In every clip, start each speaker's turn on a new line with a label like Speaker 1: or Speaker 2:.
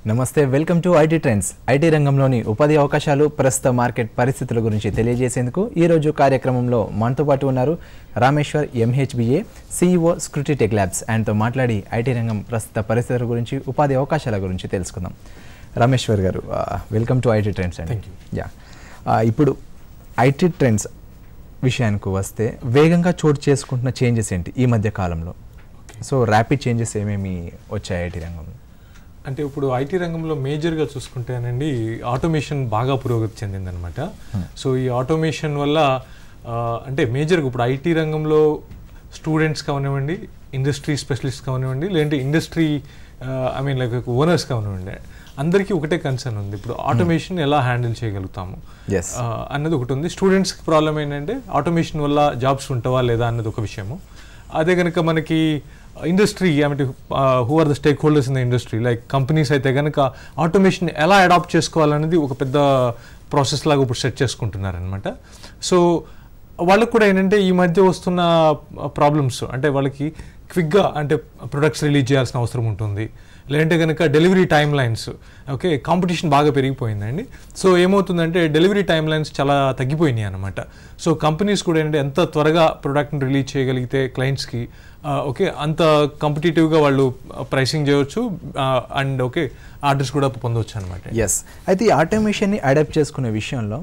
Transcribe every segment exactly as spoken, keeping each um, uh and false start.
Speaker 1: నమస్తే, welcome to IT trends. IT రంగంలోని ఉపాధి అవకాశాలు, ప్రస్తుత మార్కెట్ పరిస్థితుల గురించి తెలియజేసేందుకు ఈరోజు కార్యక్రమంలో మనతో పాటు ఉన్నారు రామేశ్వర్, ఎంహెచ్బిఏ, సిఇఓ, స్క్రూటీ టెక్ ల్యాబ్స్. ఆయనతో మాట్లాడి ఐటీ రంగం ప్రస్తుత పరిస్థితుల గురించి, ఉపాధి అవకాశాల గురించి తెలుసుకుందాం. రామేశ్వర్ గారు, వెల్కమ్ టు ఐటీ ట్రెండ్స్ అండి. యా ఇప్పుడు ఐటీ ట్రెండ్స్ విషయానికి వస్తే వేగంగా చోటు చేసుకుంటున్న చేంజెస్ ఏంటి ఈ మధ్య కాలంలో? సో ర్యాపిడ్ చేంజెస్ ఏమేమి వచ్చాయి ఐటీ రంగంలో?
Speaker 2: అంటే ఇప్పుడు ఐటీ రంగంలో మేజర్గా చూసుకుంటేనండి ఆటోమేషన్ బాగా పురోగతి చెందిందనమాట. సో ఈ ఆటోమేషన్ వల్ల అంటే మేజర్గా ఇప్పుడు ఐటీ రంగంలో స్టూడెంట్స్ కానివ్వండి, ఇండస్ట్రీ స్పెషలిస్ట్ కానివ్వండి, లేదంటే industry I mean like owners కానివ్వండి, అందరికీ ఒకటే కన్సర్న్ ఉంది. ఇప్పుడు ఆటోమేషన్ ఎలా హ్యాండిల్ చేయగలుగుతాము అన్నది ఒకటి ఉంది. స్టూడెంట్స్కి ప్రాబ్లం ఏంటంటే ఆటోమేషన్ వల్ల జాబ్స్ ఉంటావా లేదా అన్నది ఒక విషయము. అదే కనుక మనకి ఇండస్ట్రీ అంటే who are the stakeholders in the industry like companies అయితే కనుక ఆటోమేషన్ ఎలా అడాప్ట్ చేసుకోవాలనేది ఒక పెద్ద ప్రాసెస్ లాగా ఇప్పుడు సెట్ చేసుకుంటున్నారనమాట. సో వాళ్ళకు కూడా ఏంటంటే ఈ మధ్య వస్తున్న ప్రాబ్లమ్స్ అంటే వాళ్ళకి క్విక్గా అంటే ప్రొడక్ట్స్ రిలీజ్ చేయాల్సిన అవసరం ఉంటుంది, లేదంటే కనుక delivery timelines okay competition బాగా పెరిగిపోయిందండి. సో ఏమవుతుందంటే డెలివరీ టైమ్ లైన్స్ చాలా తగ్గిపోయినాయి అనమాట. సో కంపెనీస్ కూడా ఏంటంటే ఎంత త్వరగా ప్రోడక్ట్ని రిలీజ్ చేయగలిగితే క్లయింట్స్కి ఓకే అంత కాంపిటేటివ్గా వాళ్ళు ప్రైసింగ్ చేయవచ్చు అండ్ ఓకే ఆర్డర్స్ కూడా పొందవచ్చు అనమాట.
Speaker 1: ఎస్, అయితే ఈ ఆటోమేషన్ని అడాప్ట్ చేసుకునే విషయంలో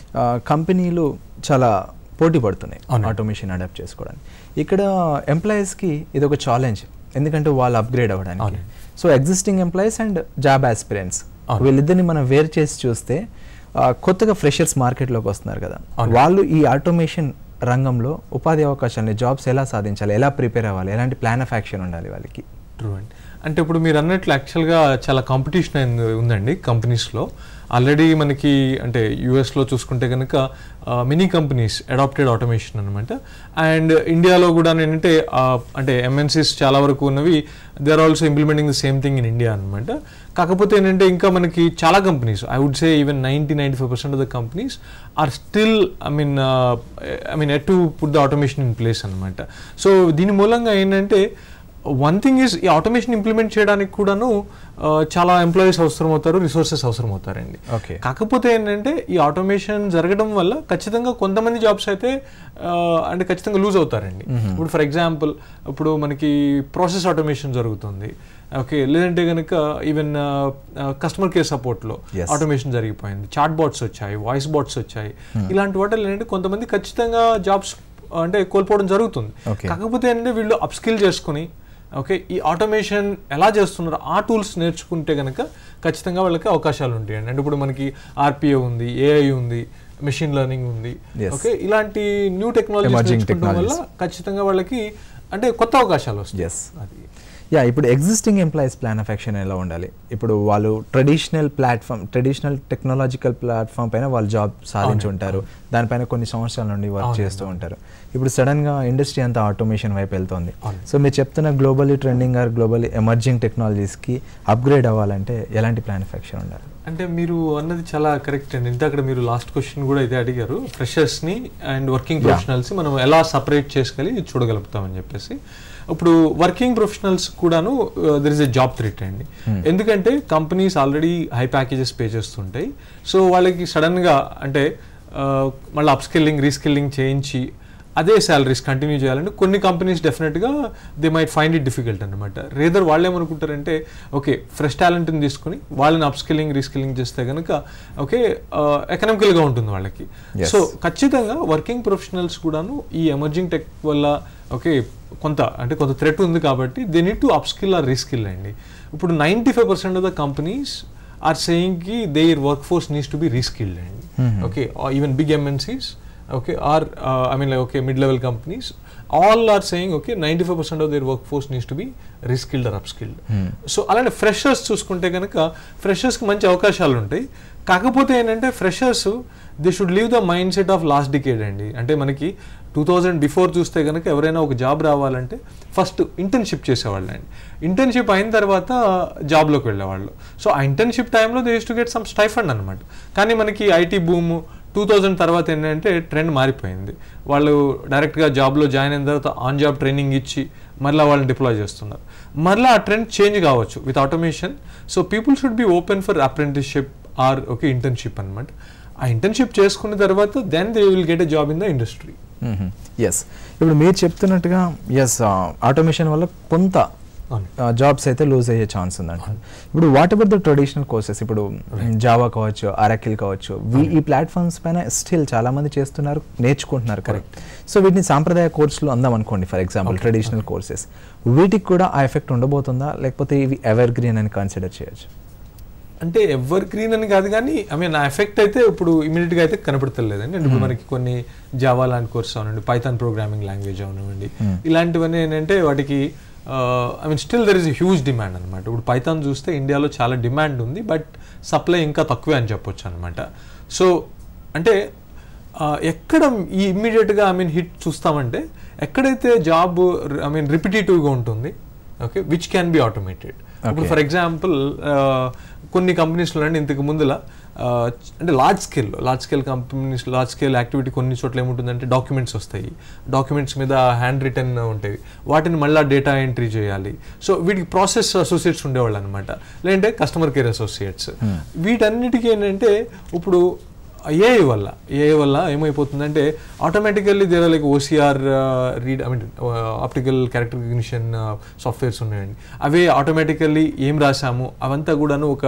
Speaker 1: కంపెనీలు చాలా పోటీ పడుతున్నాయి ఆటోమేషన్ అడాప్ట్ చేసుకోవడానికి. ఇక్కడ ఎంప్లాయీస్కి ఇది ఒక ఛాలెంజ్, ఎందుకంటే వాళ్ళు అప్గ్రేడ్ అవ్వడానికి. So existing employees and job aspirants వీళ్ళిద్దరిని మనం వేరు చేసి చూస్తే కొత్తగా ఫ్రెషర్స్ మార్కెట్లోకి వస్తున్నారు కదా, వాళ్ళు ఈ ఆటోమేషన్ రంగంలో ఉపాధి అవకాశాలని, జాబ్స్ ఎలా సాధించాలి, ఎలా ప్రిపేర్ అవ్వాలి, ఎలాంటి ప్లాన్ ఆఫ్ యాక్షన్ ఉండాలి వాళ్ళకి?
Speaker 2: ట్రూ అండి. అంటే ఇప్పుడు మీరు అన్నట్లు యాక్చువల్గా చాలా కాంపిటీషన్ అయింది ఉందండి కంపెనీస్లో. ఆల్రెడీ మనకి అంటే యూఎస్లో చూసుకుంటే కనుక మినీ కంపెనీస్ అడాప్టెడ్ ఆటోమేషన్ అనమాట. అండ్ ఇండియాలో కూడా ఏంటంటే అంటే ఎంఎన్సీస్ చాలా వరకు ఉన్నవి they are also implementing the same thing in India అనమాట. కాకపోతే ఏంటంటే ఇంకా మనకి చాలా companies I would say even ninety ninety five percent of the companies are still I mean I mean at to put the automation in place అనమాట. So దీని మూలంగా ఏంటంటే వన్ థింగ్ ఈజ్ ఈ ఆటోమేషన్ ఇంప్లిమెంట్ చేయడానికి కూడాను చాలా employees అవసరం అవుతారు, రిసోర్సెస్ అవసరం అవుతారండి. కాకపోతే ఏంటంటే ఈ ఆటోమేషన్ జరగడం వల్ల ఖచ్చితంగా కొంతమంది జాబ్స్ అయితే అంటే ఖచ్చితంగా లూజ్ అవుతారండి. ఇప్పుడు ఫర్ ఎగ్జాంపుల్ ఇప్పుడు మనకి ప్రాసెస్ ఆటోమేషన్ జరుగుతుంది ఓకే, లేదంటే కనుక ఈవెన్ కస్టమర్ కేర్ సపోర్ట్లో ఆటోమేషన్ జరిగిపోయింది, చాట్ బాట్స్ వచ్చాయి, వాయిస్ బాట్స్ వచ్చాయి. ఇలాంటి వాటిలో ఏంటంటే కొంతమంది ఖచ్చితంగా జాబ్స్ అంటే కోల్పోవడం జరుగుతుంది. కాకపోతే ఏంటంటే వీళ్ళు అప్స్కిల్ చేసుకుని ఓకే ఈ ఆటోమేషన్ ఎలా చేస్తున్నారు ఆ టూల్స్ నేర్చుకుంటే కనుక ఖచ్చితంగా వాళ్ళకి అవకాశాలు ఉంటాయండి. అంటే ఇప్పుడు మనకి ఆర్పిఏ ఉంది, ఏఐ ఉంది, మెషిన్ లెర్నింగ్ ఉంది ఓకే, ఇలాంటి న్యూ టెక్నాలజీ నేర్చుకోవడం వల్ల ఖచ్చితంగా వాళ్ళకి అంటే కొత్త అవకాశాలు వస్తాయి. అది
Speaker 1: యా ఇప్పుడు existing employees plan of action ఎలా ఉండాలి? ఇప్పుడు వాళ్ళు traditional platform traditional technological platform పైన వాళ్ళు జాబ్ సాధించి ఉంటారు, దానిపైన కొన్ని సంవత్సరాల నుండి వర్క్ చేస్తూ ఉంటారు. ఇప్పుడు సడన్గా ఇండస్ట్రీ అంతా ఆటోమేషన్ వైపు వెళ్తుంది. సో మీరు చెప్తున్న globally trending or globally emerging టెక్నాలజీస్కి అప్గ్రేడ్ అవ్వాలంటే ఎలాంటి ప్లాన్ ఆఫ్ యాక్షన్ ఉండాలి?
Speaker 2: అంటే మీరు అన్నది చాలా కరెక్ట్ అండి. ఇంత అక్కడ మీరు లాస్ట్ క్వశ్చన్ కూడా అయితే అడిగారు, ఫ్రెషర్స్ని అండ్ వర్కింగ్ ప్రొఫెషనల్స్ని మనం ఎలా సపరేట్ చేసుకెళ్ళి చూడగలుగుతామని చెప్పేసి. ఇప్పుడు వర్కింగ్ ప్రొఫెషనల్స్ కూడాను there is a job threat అండి. ఎందుకంటే companies already high packages pay చేస్తుంటాయి. సో వాళ్ళకి సడన్గా అంటే మళ్ళీ అప్స్కిల్లింగ్ రీస్కిల్లింగ్ చేయించి అదే శాలరీస్ కంటిన్యూ చేయాలంటే కొన్ని కంపెనీస్ డెఫినెట్గా they might find it difficult అనమాట. రేదర్ వాళ్ళు ఏమనుకుంటారంటే ఓకే ఫ్రెష్ టాలెంట్ని తీసుకుని వాళ్ళని అప్స్కిల్లింగ్ రీస్కిల్లింగ్ చేస్తే కనుక ఓకే ఎకనామికల్గా ఉంటుంది వాళ్ళకి. సో ఖచ్చితంగా వర్కింగ్ ప్రొఫెషనల్స్ కూడాను ఈ ఎమర్జింగ్ టెక్ వల్ల ఓకే కొంత అంటే కొంత థ్రెట్ ఉంది కాబట్టి they need to upskill or reskill అండి. ఇప్పుడు ninety five percent of the companies are saying కి their workforce needs to be reskilled అండి. Okay even big MNCs okay or uh, I mean like okay mid level companies all are saying okay ninety-five percent of their workforce needs to be reskilled or upskilled. hmm. So అలానే freshers చూసుకుంటే కనుక ఫ్రెషర్స్కి మంచి అవకాశాలు ఉంటాయి. కాకపోతే ఏంటంటే freshers they should leave the mindset of last decade అండి. అంటే మనకి టూ థౌజండ్ బిఫోర్ చూస్తే కనుక ఎవరైనా ఒక జాబ్ రావాలంటే ఫస్ట్ ఇంటర్న్షిప్ చేసేవాళ్ళు అండి. ఇంటర్న్షిప్ అయిన తర్వాత జాబ్లోకి వెళ్ళేవాళ్ళు. సో ఆ ఇంటర్న్షిప్ టైంలో they use to get some stipend అనమాట. కానీ మనకి ఐటీ బూమ్ టూ థౌజండ్ తర్వాత ఏంటంటే ట్రెండ్ మారిపోయింది. వాళ్ళు డైరెక్ట్గా జాబ్లో జాయిన్ అయిన తర్వాత ఆన్ జాబ్ ట్రైనింగ్ ఇచ్చి మరలా వాళ్ళని డిప్లాయ్ చేస్తున్నారు. మరలా ఆ ట్రెండ్ చేంజ్ కావచ్చు with automation. So people should be open for apprenticeship or okay internship అనమాట. ఆ ఇంటర్న్షిప్ చేసుకున్న తర్వాత then they will get a job in the industry.
Speaker 1: Yes, ఇప్పుడు మీరు చెప్తున్నట్టుగా ఎస్ ఆటోమేషన్ వల్ల కొంత జాబ్స్ అయితే లూజ్ అయ్యే ఛాన్స్ ఉందంట. ఇప్పుడు what about the traditional courses, ఇప్పుడు జావా కావచ్చు, అరాకిల్ కావచ్చు, ఈ ప్లాట్ఫామ్స్ పైన స్టిల్ చాలా మంది చేస్తున్నారు, నేర్చుకుంటున్నారు. కరెక్ట్. సో వీటిని సాంప్రదాయ కోర్సులు అందాం అనుకోండి, ఫర్ ఎగ్జాంపుల్ ట్రెడిషనల్ కోర్సెస్, వీటికి కూడా ఆ ఎఫెక్ట్ ఉండబోతుందా, లేకపోతే ఇవి ఎవర్ గ్రీన్ అని కన్సిడర్ చేయొచ్చు?
Speaker 2: అంటే ఎవర్ గ్రీన్ అని కాదు, కానీ ఐ మీన్ ఆ ఎఫెక్ట్ అయితే ఇప్పుడు ఇమీడియట్గా అయితే కనపడతలేదండి. అంటే ఇప్పుడు మనకి కొన్ని జావా లాంటి కోర్స్ అవనండి, పైథాన్ ప్రోగ్రామింగ్ లాంగ్వేజ్ అవనివ్వండి, ఇలాంటివన్నీ ఏంటంటే వాటికి I mean still there is a huge demand అనమాట. ఇప్పుడు పైథాన్ చూస్తే ఇండియాలో చాలా డిమాండ్ ఉంది, బట్ సప్లై ఇంకా తక్కువే అని చెప్పొచ్చు అనమాట. సో అంటే ఎక్కడ ఈ ఇమ్మీడియట్గా ఐ మీన్ హిట్ చూస్తామంటే ఎక్కడైతే జాబ్ ఐ మీన్ రిపిటేటివ్గా ఉంటుంది, okay, which can be automated. ఇప్పుడు ఫర్ ఎగ్జాంపుల్ కొన్ని కంపెనీస్లో అండి ఇంతకు ముందులా అంటే large scale large scale companies large scale activity కొన్ని చోట్ల ఏముంటుందంటే డాక్యుమెంట్స్ వస్తాయి, డాక్యుమెంట్స్ మీద హ్యాండ్ రిటర్న్ ఉంటాయి, వాటిని మళ్ళీ డేటా ఎంట్రీ చేయాలి. సో వీటికి ప్రాసెస్ అసోసియేట్స్ ఉండేవాళ్ళు అనమాట, లేదంటే కస్టమర్ కేర్ అసోసియేట్స్. వీటన్నిటికీ ఏంటంటే ఇప్పుడు ఏఐ వల్ల ఏఐ వల్ల ఏమైపోతుందంటే automatically there like OCR read I mean optical character recognition softwares ఉన్నాయండి. అవే ఆటోమేటికల్లీ ఏం రాసాము అవంతా కూడాను ఒక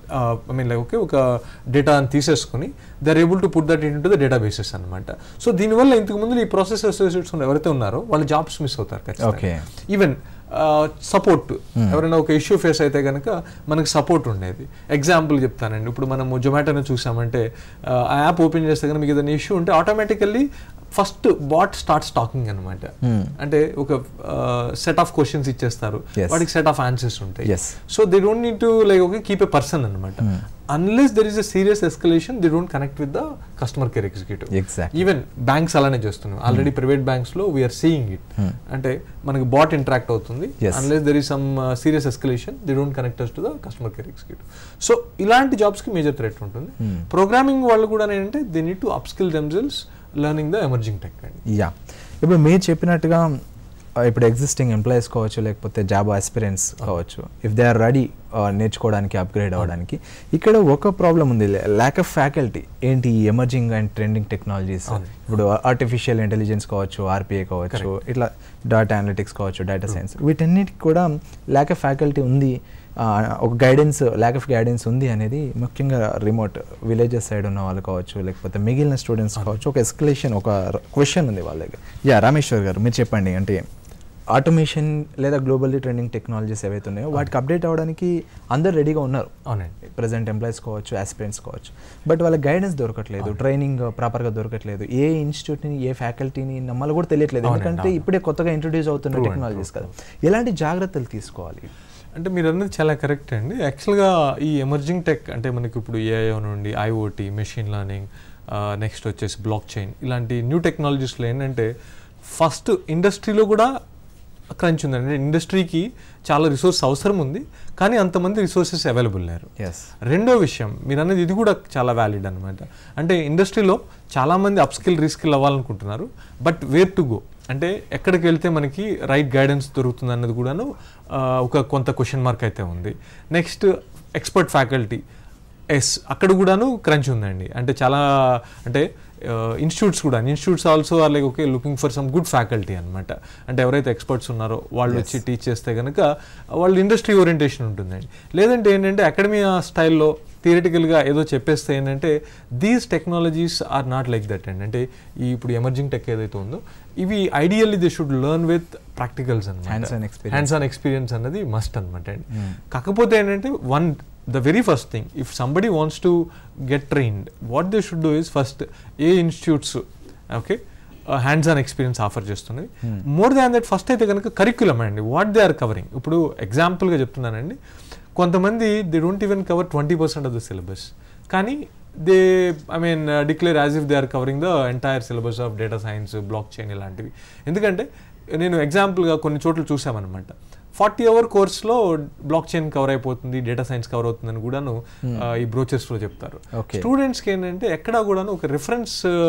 Speaker 2: ఐ మీన్ లైక్ ఓకే ఒక డేటా తీసేసుకుని they are able to put that into the databases అనమాట. సో దీనివల్ల ఇంతకు ముందు ఈ ప్రాసెస్ అసోసియేట్స్ ఎవరైతే ఉన్నారో వాళ్ళ జాబ్స్ మిస్ అవుతారు ఖచ్చితంగా. ఈవెన్ సపోర్ట్ ఎవరైనా ఒక ఇష్యూ ఫేస్ అయితే కనుక మనకి సపోర్ట్ ఉండేది. ఎగ్జాంపుల్ చెప్తానండి, ఇప్పుడు మనము జొమాటోని చూసామంటే ఆ యాప్ ఓపెన్ చేస్తే కనుక మీకు ఏదైనా ఇష్యూ ఉంటే automatically first bot start talking అనమాట. అంటే ఒక సెట్ ఆఫ్ క్వశ్చన్స్ ఇచ్చేస్తారు, వాటికి సెట్ ఆఫ్ ఆన్సర్స్ ఉంటాయి. So they don't need to like okay keep a person అనమాట. Unless there is a serious escalation they don't connect with the customer care executive. Even banks అలానే చేస్తున్నాం already, private banks లో we're seeing it. అంటే మనకి bot interact అవుతుంది, unless there is some serious escalation they don't connect us to the customer care executive. So ఇలాంటి jobs కి major threat ఉంటుంది. Programming వాళ్ళు కూడా ఏంటంటే they need to upskill themselves learning the emerging tech.
Speaker 1: Yeah, ఇప్పుడు మీరు చెప్పినట్టుగా ఇప్పుడు ఎగ్జిస్టింగ్ ఎంప్లాయీస్ కావచ్చు, లేకపోతే జాబ్ ఆస్పిరెంట్స్ కావచ్చు, ఇఫ్ దే ఆర్ రెడీ నేర్చుకోవడానికి, అప్గ్రేడ్ అవ్వడానికి, ఇక్కడ ఒక ప్రాబ్లం ఉంది, ల్యాక్ ఆఫ్ ఫ్యాకల్టీ. ఏంటి ఎమర్జింగ్ అండ్ ట్రెండింగ్ టెక్నాలజీస్, ఇప్పుడు ఆర్టిఫిషియల్ ఇంటెలిజెన్స్ కావచ్చు, ఆర్పిఐ కావచ్చు, ఇట్లా డేటా అనలిటిక్స్ కావచ్చు, డేటా సైన్స్, వీటన్నిటికి కూడా ల్యాక్ ఆఫ్ ఫ్యాకల్టీ ఉంది, ఒక గైడెన్స్ ల్యాక్ ఆఫ్ గైడెన్స్ ఉంది అనేది ముఖ్యంగా రిమోట్ విలేజెస్ సైడ్ ఉన్న వాళ్ళు కావచ్చు, లేకపోతే మిగిలిన స్టూడెంట్స్ కావచ్చు. ఒక ఎస్కలేషన్, ఒక క్వశ్చన్ ఉంది వాళ్ళ దగ్గర. యా, రామేశ్వర్ గారు మీరు చెప్పండి, అంటే ఆటోమేషన్ లేదా గ్లోబల్లీ ట్రెండింగ్ టెక్నాలజీస్ ఏవైతే ఉన్నాయో వాటికి అప్డేట్ అవ్వడానికి అందరు రెడీగా ఉన్నారు, అవునండి, ప్రజెంట్ ఎంప్లాయీస్ కావచ్చు, ఆస్పిరెంట్స్ కావచ్చు, బట్ వాళ్ళకి గైడెన్స్ దొరకట్లేదు, ట్రైనింగ్ ప్రాపర్గా దొరకట్లేదు, ఏ ఇన్స్టిట్యూట్ని ఏ ఫ్యాకల్టీని నమ్మాలో కూడా తెలియట్లేదు, ఎందుకంటే ఇప్పుడే కొత్తగా ఇంట్రొడ్యూస్ అవుతున్న టెక్నాలజీస్ కదా. ఎలాంటి జాగ్రత్తలు తీసుకోవాలి?
Speaker 2: అంటే మీరు అన్నది చాలా కరెక్ట్ అండి. యాక్చువల్గా ఈ ఎమర్జింగ్ టెక్ అంటే మనకి ఇప్పుడు ఏఐ నుండి ఐఓటీ, మెషిన్ లెర్నింగ్, నెక్స్ట్ వచ్చేసి బ్లాక్ చైన్, ఇలాంటి న్యూ టెక్నాలజీస్లో ఏంటంటే ఫస్ట్ ఇండస్ట్రీలో కూడా క్రంచ్ ఉందండి. ఇండస్ట్రీకి చాలా రిసోర్స్ అవసరం ఉంది, కానీ అంతమంది రిసోర్సెస్ అవైలబుల్ లేరు. రెండో విషయం మీరు అన్నది ఇది కూడా చాలా వ్యాలిడ్ అనమాట. అంటే ఇండస్ట్రీలో చాలామంది అప్స్కిల్ రీస్కిల్ అవ్వాలనుకుంటున్నారు, బట్ వేర్ టు గో, అంటే ఎక్కడికి వెళ్తే మనకి రైట్ గైడెన్స్ దొరుకుతుంది అన్నది కూడాను ఒక కొంత క్వశ్చన్ మార్క్ అయితే ఉంది. నెక్స్ట్ ఎక్స్పర్ట్ ఫ్యాకల్టీ, ఎస్ అక్కడ కూడాను క్రంచ్ ఉందండి. అంటే చాలా అంటే ఇన్స్టిట్యూట్స్ కూడా institutes also are like okay looking for some good faculty అనమాట. అంటే ఎవరైతే ఎక్స్పర్ట్స్ ఉన్నారో వాళ్ళు వచ్చి టీచ్ చేస్తే కనుక వాళ్ళు ఇండస్ట్రీ ఓరియంటేషన్ ఉంటుందండి. లేదంటే ఏంటంటే అకాడమియా స్టైల్లో థియరిటికల్గా ఏదో చెప్పేస్తే ఏంటంటే these technologies are not like that అండి. అంటే ఈ ఇప్పుడు ఎమర్జింగ్ టెక్ ఏదైతే ఉందో ఇవి ideally they should learn with practicals అనమాట, హ్యాండ్స్ ఆన్ ఎక్స్పీరియన్స్ అన్నది మస్ట్ అనమాట అండి. కాకపోతే ఏంటంటే one the very first thing, if somebody wants to get trained, what they should do is first ఏ institutes okay hands on experience offer చేస్తున్నాయి. More than that first అయితే కనుక curriculum అండి, వాట్ దే ఆర్ కవరింగ్. ఇప్పుడు ఎగ్జాంపుల్గా చెప్తున్నానండి, కొంతమంది they don't even cover twenty percent of the syllabus, కానీ they I mean declare as if they are covering the entire syllabus of data science, blockchain ఇలాంటివి. ఎందుకంటే నేను ఎగ్జాంపుల్గా కొన్ని చోట్ల చూసామన్నమాట, ఫార్టీ అవర్ కోర్స్లో బ్లాక్ చైన్ కవర్ అయిపోతుంది, డేటా సైన్స్ కవర్ అవుతుందని కూడాను ఈ బ్రోచర్స్లో చెప్తారు. స్టూడెంట్స్కి ఏంటంటే ఎక్కడా కూడాను ఒక రిఫరెన్స్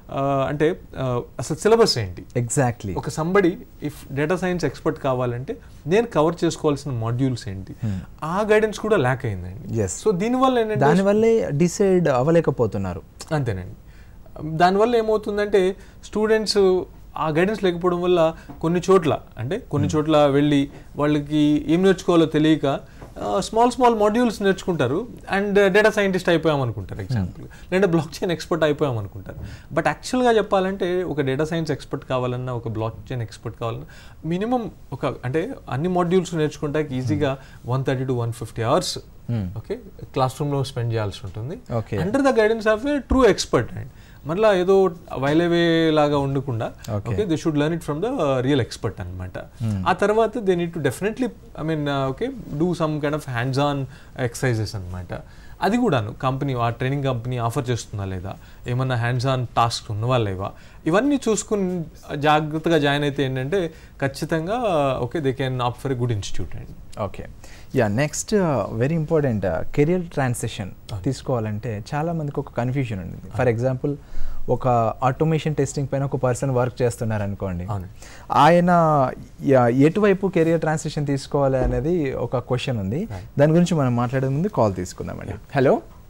Speaker 2: అంటే అసలు సిలబస్ ఏంటి
Speaker 1: ఎగ్జాక్ట్లీ
Speaker 2: ఒక somebody if data science expert కావాలంటే నేను కవర్ చేసుకోవాల్సిన మాడ్యూల్స్ ఏంటి ఆ గైడెన్స్ కూడా ల్యాక్ అయిందండి. సో దీనివల్ల ఏంటంటే
Speaker 1: దానివల్లే డిసైడ్ అవ్వలేకపోతున్నారు.
Speaker 2: అంతేనండి. దానివల్ల ఏమవుతుందంటే స్టూడెంట్స్ ఆ గైడెన్స్ లేకపోవడం వల్ల కొన్ని చోట్ల అంటే కొన్ని చోట్ల వెళ్ళి వాళ్ళకి ఏం నేర్చుకోవాలో తెలియక స్మాల్ స్మాల్ మాడ్యూల్స్ నేర్చుకుంటారు అండ్ డేటా సైంటిస్ట్ అయిపోయాం అనుకుంటారు ఎగ్జాంపుల్, లేదంటే బ్లాక్ చైన్ ఎక్స్పర్ట్ అయిపోయాం అనుకుంటారు. బట్ యాక్చువల్గా చెప్పాలంటే ఒక డేటా సైన్స్ ఎక్స్పర్ట్ కావాలన్నా ఒక బ్లాక్ చైన్ ఎక్స్పర్ట్ కావాలన్నా మినిమం ఒక అంటే అన్ని మాడ్యూల్స్ నేర్చుకుంటానికి ఈజీగా one thirty to one fifty hours okay class రూమ్లో స్పెండ్ చేయాల్సి ఉంటుంది under the guidance of a true expert. And మళ్ళీ ఏదో వైలేవే లాగా ఉండకుండా okay they should learn it from the real expert అనమాట. ఆ తర్వాత they need to definitely I mean okay do some kind of hands on exercises అనమాట. అది కూడాను కంపెనీ ఆ ట్రైనింగ్ కంపెనీ ఆఫర్ చేస్తుందా లేదా, ఏమన్నా హ్యాండ్స్ ఆన్ టాస్క్ ఉన్నవా లేవా, ఇవన్నీ చూసుకుని జాగ్రత్తగా జాయిన్ అయితే ఏంటంటే ఖచ్చితంగా okay they can opt for a good institute అండి.
Speaker 1: Okay yeah next very important career transition తీసుకోవాలంటే చాలా మందికి ఒక కన్ఫ్యూజన్ ఉంది. ఫర్ ఎగ్జాంపుల్ ఒక ఆటోమేషన్ టెస్టింగ్ పైన ఒక పర్సన్ వర్క్ చేస్తున్నారు అనుకోండి, ఆయన ఎటువైపు కెరియర్ ట్రాన్సిషన్ తీసుకోవాలి అనేది ఒక క్వశ్చన్ ఉంది. దాని గురించి మనం మాట్లాడే ముందు కాల్ తీసుకుందామండి. హలో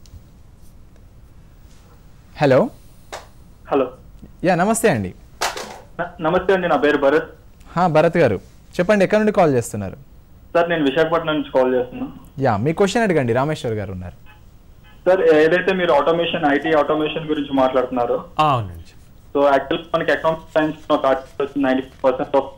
Speaker 1: హలో
Speaker 3: హలో
Speaker 1: యా నమస్తే అండి.
Speaker 3: నమస్తే అండి, నా పేరు భరత్.
Speaker 1: భరత్ గారు చెప్పండి, ఎక్కడి నుండి కాల్ చేస్తున్నారు?
Speaker 3: సార్ నేను విశాఖపట్నం నుంచి కాల్ చేస్తున్నాను.
Speaker 1: యా మీ క్వశ్చన్ అడగండి, రామేశ్వర్ గారు ఉన్నారు.
Speaker 3: సార్ ఏదైతే మీరు ఆటోమేషన్ ఐటీ ఆటోమేషన్ గురించి మాట్లాడుతున్నారో,
Speaker 2: అవునండి.
Speaker 3: సో యాక్చువల్ మనకి అకౌంట్ సైన్స్ ఒక ఆర్టికల్ వచ్చింది ninety percent of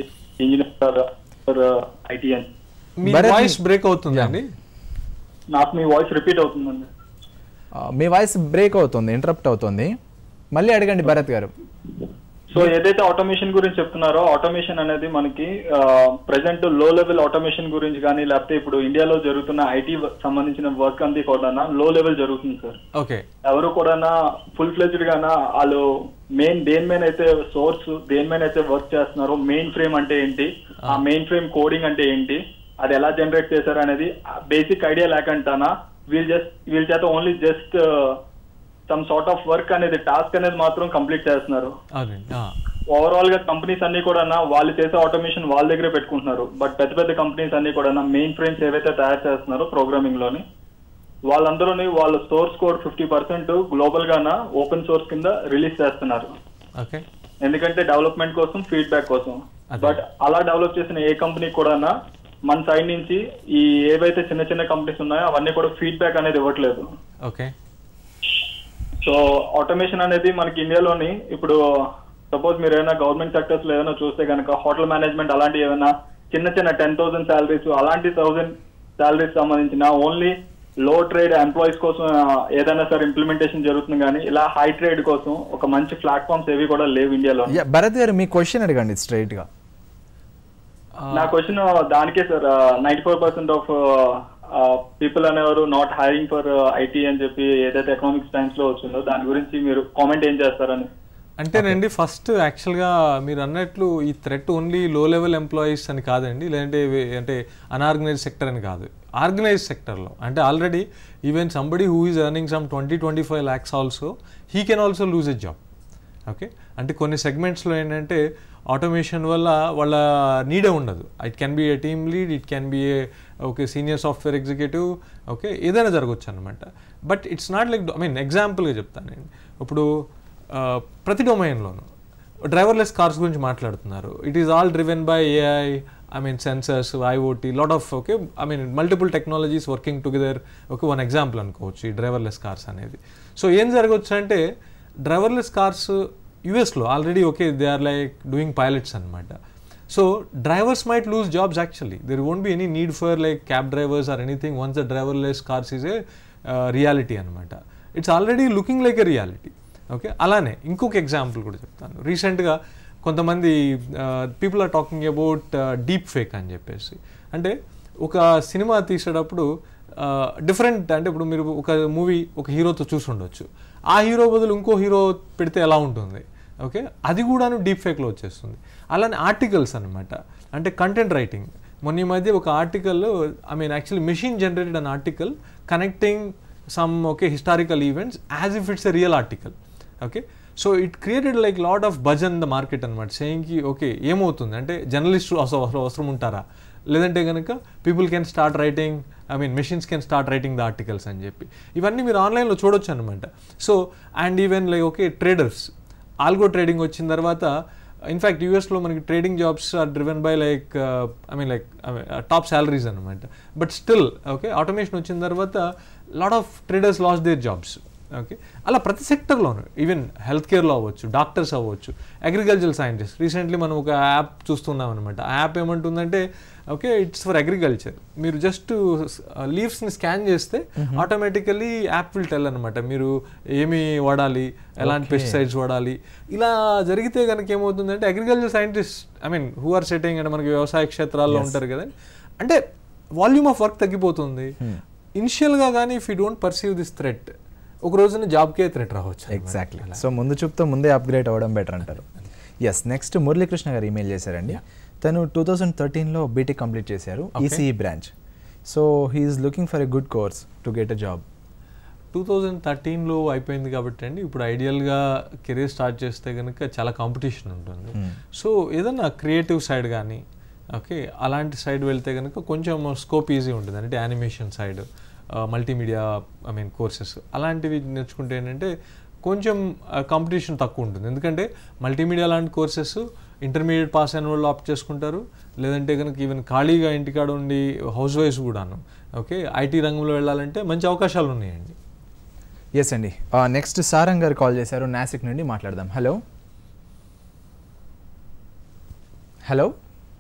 Speaker 3: engineer IT అని.
Speaker 2: మీ వాయిస్ బ్రేక్ అవుతుంది అండి.
Speaker 3: నాకు మీ వాయిస్ రిపీట్ అవుతుందండి.
Speaker 1: మీ వాయిస్ బ్రేక్ అవుతుంది, ఇంటరప్ట్ అవుతుంది. మళ్ళీ అడగండి భరత్ గారు.
Speaker 3: సో ఏదైతే ఆటోమేషన్ గురించి చెప్తున్నారో, ఆటోమేషన్ అనేది మనకి ప్రెసెంట్ లో లెవెల్ ఆటోమేషన్ గురించి కానీ లేకపోతే ఇప్పుడు ఇండియాలో జరుగుతున్న ఐటీ సంబంధించిన వర్క్ అంతా కూడా లో లెవెల్ జరుగుతుంది సార్.
Speaker 2: ఓకే
Speaker 3: ఎవరు కూడా ఫుల్ ఫ్లెజ్డ్ గానా వాళ్ళు మెయిన్ దేని మీద అయితే సోర్స్ దేని మీద అయితే వర్క్ చేస్తున్నారో, మెయిన్ ఫ్రేమ్ అంటే ఏంటి, ఆ మెయిన్ ఫ్రేమ్ కోడింగ్ అంటే ఏంటి, అది ఎలా జనరేట్ చేశారు అనేది బేసిక్ ఐడియా లేకంటానా వీళ్ళు జస్ట్ వీళ్ళ చేత only just some sort of work అనేది టాస్క్ అనేది మాత్రం కంప్లీట్ చేస్తున్నారు. ఓవరాల్ గా కంపెనీస్ అన్ని కూడా వాళ్ళు చేసే ఆటోమేషన్ వాళ్ళ దగ్గరే పెట్టుకుంటున్నారు. బట్ పెద్ద పెద్ద కంపెనీస్ అన్ని కూడా మెయిన్ ఫ్రేమ్స్ ఏవైతే తయారు చేస్తున్నారో ప్రోగ్రామింగ్ లోని వాళ్ళందరూని వాళ్ళ source code fifty percent global గానా ఓపెన్ సోర్స్ కింద రిలీజ్ చేస్తున్నారు. ఎందుకంటే డెవలప్మెంట్ కోసం, ఫీడ్బ్యాక్ కోసం. బట్ అలా డెవలప్ చేసిన ఏ కంపెనీ కూడా మన సైడ్ నుంచి ఈ ఏవైతే చిన్న చిన్న కంపెనీస్ ఉన్నాయో అవన్నీ కూడా ఫీడ్బ్యాక్ అనేది ఇవ్వట్లేదు.
Speaker 2: ఓకే
Speaker 3: సో ఆటోమేషన్ అనేది మనకి ఇండియాలోని ఇప్పుడు సపోజ్ మీరు ఏమైనా గవర్నమెంట్ సెక్టర్స్ లో ఏమైనా చూస్తే కనుక హోటల్ మేనేజ్మెంట్ అలాంటి ఏమైనా చిన్న చిన్న టెన్ థౌసండ్ శాలరీస్ అలాంటి థౌసండ్ శాలరీస్ సంబంధించిన ఓన్లీ లో ట్రేడ్ ఎంప్లాయీస్ కోసం ఏదైనా సార్ ఇంప్లిమెంటేషన్ జరుగుతుంది. కానీ ఇలా హై ట్రేడ్ కోసం ఒక మంచి ప్లాట్ఫామ్స్ ఏవి కూడా లేవు ఇండియాలో.
Speaker 1: భరత్ గారు మీ క్వశ్చన్ అడగండి స్ట్రైట్ గా.
Speaker 3: నా క్వశ్చన్ దానికే sir, ninety four percent of people అనేవారు నాట్ హైరింగ్ ఫర్ ఐటీ అని చెప్పి ఏదైతే ఎకనామిక్స్ టైమ్స్ లో వచ్చిందో దాని గురించి మీరు కామెంట్ ఏం చేస్తారని.
Speaker 2: అంటేనండి ఫస్ట్ యాక్చువల్గా మీరు అన్నట్లు ఈ threat only low level employees అని కాదండి, లేదంటే అంటే అన్ఆర్గనైజ్ సెక్టర్ అని కాదు. ఆర్గనైజ్ సెక్టర్లో అంటే already even somebody who is earning some twenty twenty five lakhs also he can also lose a job. Okay అంటే కొన్ని సెగ్మెంట్స్లో ఏంటంటే ఆటోమేషన్ వల్ల వాళ్ళ నీడే ఉండదు. It can be a team lead, it can be a okay senior software executive, okay ఏదైనా జరగవచ్చు అనమాట. But it's not like I mean ఎగ్జాంపుల్గా చెప్తాను నేను. ఇప్పుడు ప్రతి డొమైన్లోనూ డ్రైవర్లెస్ కార్స్ గురించి మాట్లాడుతున్నారు. It is all driven by AI, I mean sensors, IoT, lot of okay I mean multiple technologies working together. Okay one example అనుకోవచ్చు ఈ డ్రైవర్లెస్ కార్స్ అనేది. సో ఏం జరగవచ్చు అంటే డ్రైవర్లెస్ కార్స్ యూఎస్లో already okay they are like doing pilots అనమాట. So drivers might lose jobs actually. There won't be any need for like cab drivers or anything once the driverless cars is a reality అనమాట. It's already looking like a reality. Okay అలానే ఇంకొక example కూడా చెప్తాను. రీసెంట్గా కొంతమంది people are talking about deep fake అని చెప్పేసి. అంటే ఒక సినిమా తీసేటప్పుడు డిఫరెంట్ అంటే ఇప్పుడు మీరు ఒక మూవీ ఒక హీరోతో చూసి ఉండొచ్చు, ఆ హీరో బదులు ఇంకో హీరో పెడితే ఎలా ఉంటుంది, ఓకే అది కూడాను డీప్ ఫేక్లో వచ్చేస్తుంది. అలానే ఆర్టికల్స్ అనమాట, అంటే కంటెంట్ రైటింగ్. మొన్న ఈ మధ్య ఒక article I mean actually machine generated an article connecting some okay historical events as if it's a real article. Okay so it created like lot of buzz in the market అనమాట, సేయింగ్కి okay ఏమవుతుంది అంటే journalist అవసరం ఉంటారా, లేదంటే కనుక people can start writing I mean machines can start writing the articles అని చెప్పి ఇవన్నీ మీరు ఆన్లైన్లో చూడొచ్చు అనమాట. So and even like okay traders, algo trading వచ్చిన తర్వాత ఇన్ఫ్యాక్ట్ యూఎస్లో మనకి trading jobs are driven by like I mean like top salaries అనమాట. బట్ స్టిల్ ఓకే ఆటోమేషన్ వచ్చిన తర్వాత lot of traders lost their jobs. Okay అలా ప్రతి సెక్టర్లోనూ even health కేర్లో అవ్వచ్చు, డాక్టర్స్ అవ్వచ్చు, అగ్రికల్చర్ సైంటిస్ట్. రీసెంట్లీ మనం ఒక యాప్ చూస్తున్నాం అనమాట. ఆ యాప్ ఏమంటుందంటే ఓకే ఇట్స్ ఫర్ అగ్రికల్చర్, మీరు జస్ట్ లీవ్స్ని స్కాన్ చేస్తే ఆటోమేటికలీ యాప్ విల్ టెల్ అనమాట మీరు ఏమి వాడాలి, ఎలాంటి పెస్టిసైడ్స్ వాడాలి. ఇలా జరిగితే కనుక ఏమవుతుందంటే agriculture scientist I mean who are setting అంటే మనకి వ్యవసాయ క్షేత్రాల్లో ఉంటారు కదా, అంటే వాల్యూమ్ ఆఫ్ వర్క్ తగ్గిపోతుంది. ఇనిషియల్గా కానీ if you don't perceive this threat ఒక రోజున జాబ్కే థ్రెట్ రావచ్చు.
Speaker 1: ఎగ్జాక్ట్లీ. సో ముందు చూపుతో ముందే అప్గ్రేడ్ అవ్వడం బెటర్ అంటారు. ఎస్, నెక్స్ట్ మురళీకృష్ణ గారు ఈమెయిల్ చేశారండి. తను టూ థౌజండ్ థర్టీన్లో బీటెక్ కంప్లీట్ చేశారు, ECE branch. So he is looking for a good course to get a job.
Speaker 2: Two thousand థర్టీన్లో అయిపోయింది కాబట్టి అండి, ఇప్పుడు ఐడియల్గా కెరీర్ స్టార్ట్ చేస్తే కనుక చాలా కాంపిటీషన్ ఉంటుంది. సో ఏదన్నా క్రియేటివ్ సైడ్ కానీ ఓకే అలాంటి సైడ్ వెళ్తే కనుక కొంచెం స్కోప్ ఈజీ ఉంటుంది. అంటే animation side, multimedia I mean courses అలాంటివి నేర్చుకుంటే ఏంటంటే కొంచెం కాంపిటీషన్ తక్కువ ఉంటుంది. ఎందుకంటే మల్టీమీడియా లాంటి కోర్సెస్ ఇంటర్మీడియట్ పాస్ అయిన వాళ్ళు ఆప్ట్ చేసుకుంటారు, లేదంటే కనుక ఈవెన్ ఖాళీగా ఇంటికాడ ఉండి హౌస్ వైఫ్స్ కూడాను ఓకే ఐటీ రంగంలో వెళ్ళాలంటే మంచి అవకాశాలు ఉన్నాయండి.
Speaker 1: ఎస్ అండి. నెక్స్ట్ సారంగ్ గారు కాల్ చేశారు, నాసిక్ నుండి మాట్లాడదాం. హలో హలో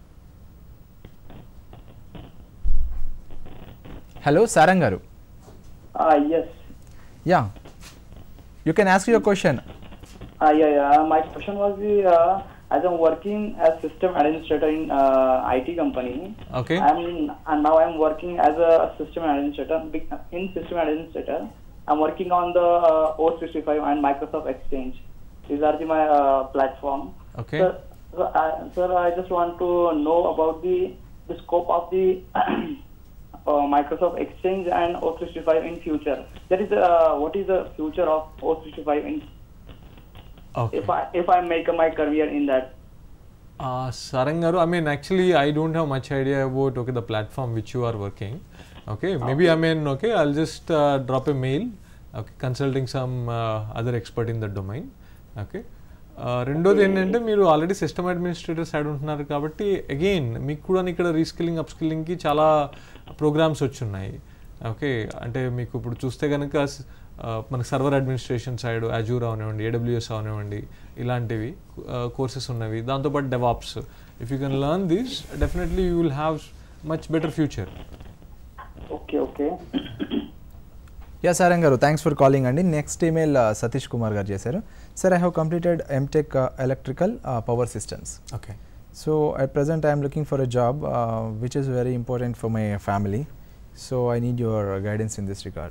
Speaker 1: హలో సారంగ్ గారు.
Speaker 4: Yes.
Speaker 1: Yeah, you can ask your question.
Speaker 4: Uh, yeah, yeah. My question was the uh, as I'm working as system administrator in uh, I T company.
Speaker 2: Okay.
Speaker 4: I'm and now I'm working as a system administrator. In system administrator, I'm working on the uh, O sixty-five and Microsoft Exchange. These are the my uh, platform.
Speaker 2: Okay.
Speaker 4: Sir, so, uh, sir, I just want to know about the the scope of the Uh, Microsoft Exchange and O sixty-five in future. That is, uh, what is the future of O sixty-five in?
Speaker 2: Okay.
Speaker 4: If I if I make my career in that.
Speaker 2: Uh, Sarang garu, I mean actually I don't have much idea about okay the platform which you are working. Okay, maybe okay. I mean okay I'll just uh, drop a mail. Okay, consulting some uh, other expert in the domain. Okay. రెండోది ఏంటంటే మీరు already system administrator side ఉంటున్నారు కాబట్టి again మీకు కూడా ఇక్కడ reskilling అప్స్కిల్లింగ్కి చాలా programmes వచ్చున్నాయి. Okay అంటే మీకు ఇప్పుడు చూస్తే కనుక మనకు సర్వర్ అడ్మినిస్ట్రేషన్ సైడ్ అజూర్ అవనివ్వండి, ఏడబ్ల్యూఎస్ అవనివ్వండి, ఇలాంటివి కోర్సెస్ ఉన్నవి. దాంతోపాటు DevOps. If you can learn this definitely you will have much better future.
Speaker 4: Okay okay.
Speaker 1: Yeah Sarang గారు, థ్యాంక్స్ ఫర్ కాలింగ్ అండి. నెక్స్ట్ ఈమెయిల్ సతీష్ కుమార్ గారు చేశారు. Sir, I have completed MTech electrical power systems.
Speaker 2: Okay.
Speaker 1: So at present I'm looking for a job which is very important for my family. So I need your guidance in this regard.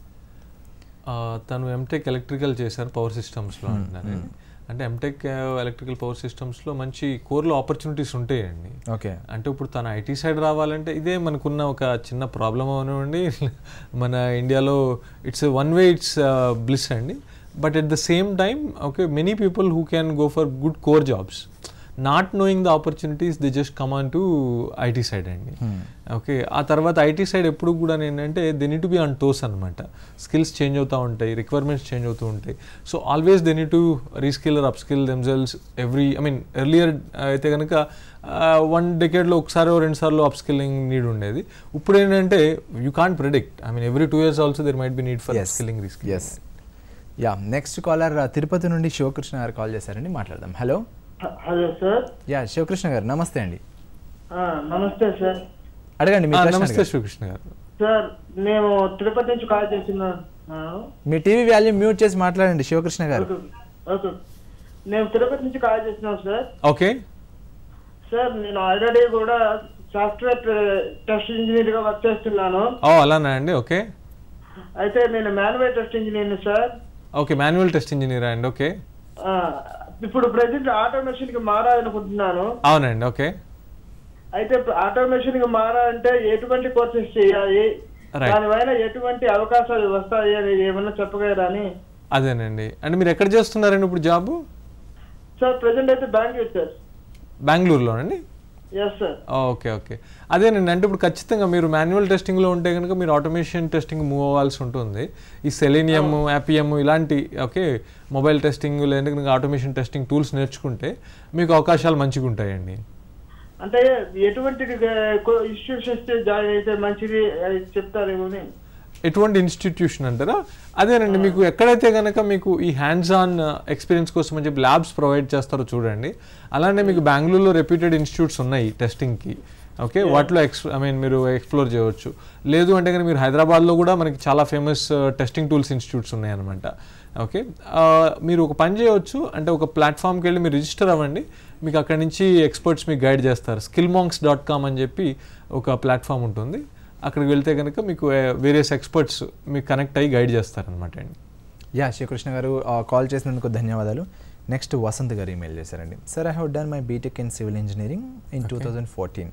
Speaker 2: తను MTech electrical చేశారు power సిస్టమ్స్లో అంటున్నారు. అంటే MTech electrical power సిస్టమ్స్లో మంచి కోర్లో opportunities ఉంటాయండి.
Speaker 1: Okay.
Speaker 2: అంటే ఇప్పుడు తన ఐటీ సైడ్ రావాలంటే ఇదే మనకున్న ఒక చిన్న ప్రాబ్లం అవనివ్వండి, మన ఇండియాలో it's one way it's bliss అండి. But at the same time okay many people who can go for good core jobs, not knowing the opportunities they just come on to IT side అండి. Okay, ఆ తర్వాత IT side ఎప్పుడు కూడా ఏంటంటే they need to be on toes అనమాట. Skills change అవుతూ ఉంటాయి, requirements change అవుతూ ఉంటాయి. So always they need to reskill or upskill themselves every I mean earlier అయితే కనుక వన్ డెకేడ్లో ఒకసారి రెండు సార్లు అప్స్కిల్లింగ్ నీడ్ ఉండేది. ఇప్పుడు ఏంటంటే you can't predict, I mean every two years also there might be need for upskilling reskilling.
Speaker 1: Yes. Yeah, next caller Tirupati నుండి శివకృష్ణ గారు కాల్ చేశారండి, మాట్లాడదాం. Hello.
Speaker 5: Hello sir.
Speaker 1: Yeah Sivakrishna గారు, నమస్తే అండి.
Speaker 5: నమస్తే సార్.
Speaker 1: అడగండి.
Speaker 2: నమస్తే శివకృష్ణ గారు.
Speaker 5: సార్, మేము తిరుపతి నుంచి కాల్ చేస్తున్నాను.
Speaker 1: మీ టీవీ వాల్యూమ్ మ్యూట్ చేసి మాట్లాడండి శివకృష్ణ గారు.
Speaker 5: ఓకే, నేను తిరుపతి నుంచి కాల్ చేస్తున్నాను సార్.
Speaker 2: ఓకే
Speaker 5: సార్, నేను ఆల్రెడీ కూడా సాఫ్ట్వేర్ టెస్ట్ ఇంజనీర్ గా వర్క్ చేస్తున్నాను.
Speaker 2: ఓ అలానా అండి. ఓకే.
Speaker 5: అయితే నేను manual test engineer sir.
Speaker 2: Okay, manual test engineer అండి. ఓకే.
Speaker 5: ఇప్పుడు ప్రెసెంట్ ఆటోమేషన్ కి మారాలనుకుంటున్నాను.
Speaker 2: అవునండి. ఓకే.
Speaker 5: అయితే ఆటోమేషన్ కి మారాలంటే ఎటువంటి కోర్సెస్ చేయాలి, దానివల్ల ఎటువంటి అవకాశాలు వస్తాయి అని ఏమన్నా చెప్పగలరా అని
Speaker 2: అదేనండి. అంటే మీరు ఎక్కడ చేస్తున్నారండి ఇప్పుడు జాబ్?
Speaker 5: సార్ ప్రెసెంట్ అయితే బెంగళూరు సార్.
Speaker 2: బెంగళూరులోనండి?
Speaker 5: Yes sir.
Speaker 2: ఓకే ఓకే అదేనండి. అంటే ఇప్పుడు ఖచ్చితంగా మీరు మాన్యువల్ టెస్టింగ్లో ఉంటే కనుక మీరు ఆటోమేషన్ టెస్టింగ్ మూవ్ అవ్వాల్సి ఉంటుంది. ఈ సెలీనియం, యాపిఎం ఇలాంటి ఓకే మొబైల్ టెస్టింగ్ లేదంటే కనుక ఆటోమేషన్ టెస్టింగ్ టూల్స్ నేర్చుకుంటే మీకు అవకాశాలు మంచిగా ఉంటాయండి.
Speaker 5: అంటే ఎటువంటి ఇన్స్టిట్యూషన్స్ జాయిన్ అయితే మంచిది చెప్తారేమో.
Speaker 2: ఎటువంటి ఇన్స్టిట్యూషన్ అంటారా? అదేనండి, మీకు ఎక్కడైతే కనుక మీకు ఈ హ్యాండ్స్ ఆన్ ఎక్స్పీరియన్స్ కోసం అని చెప్పి ల్యాబ్స్ ప్రొవైడ్ చేస్తారో చూడండి. అలానే మీకు బెంగళూరులో రెప్యూటెడ్ ఇన్స్టిట్యూట్స్ ఉన్నాయి టెస్టింగ్కి. ఓకే, వాటిలో ఎక్స్ ఐ మీన్ మీరు ఎక్స్ప్లోర్ చేయవచ్చు. లేదు అంటే కనుక మీరు హైదరాబాద్లో కూడా మనకి చాలా ఫేమస్ టెస్టింగ్ టూల్స్ ఇన్స్టిట్యూట్స్ ఉన్నాయన్నమాట. ఓకే, మీరు ఒక పని చేయవచ్చు, అంటే ఒక ప్లాట్ఫామ్కి వెళ్ళి మీరు రిజిస్టర్ అవ్వండి. మీకు అక్కడి నుంచి ఎక్స్పర్ట్స్ మీకు గైడ్ చేస్తారు. స్కిల్ మాంక్స్ డాట్ కామ్ అని చెప్పి ఒక ప్లాట్ఫామ్ ఉంటుంది. అక్కడికి వెళ్తే కనుక మీకు వేరియస్ ఎక్స్పర్ట్స్ మీకు కనెక్ట్ అయ్యి గైడ్ చేస్తారనమాట అండి.
Speaker 1: యా, శ్రీకృష్ణ గారు కాల్ చేసినందుకు ధన్యవాదాలు. నెక్స్ట్ వసంత్ గారు ఈమెయిల్ చేశారండి. Sir, I have done my BTech in civil engineering in two thousand fourteen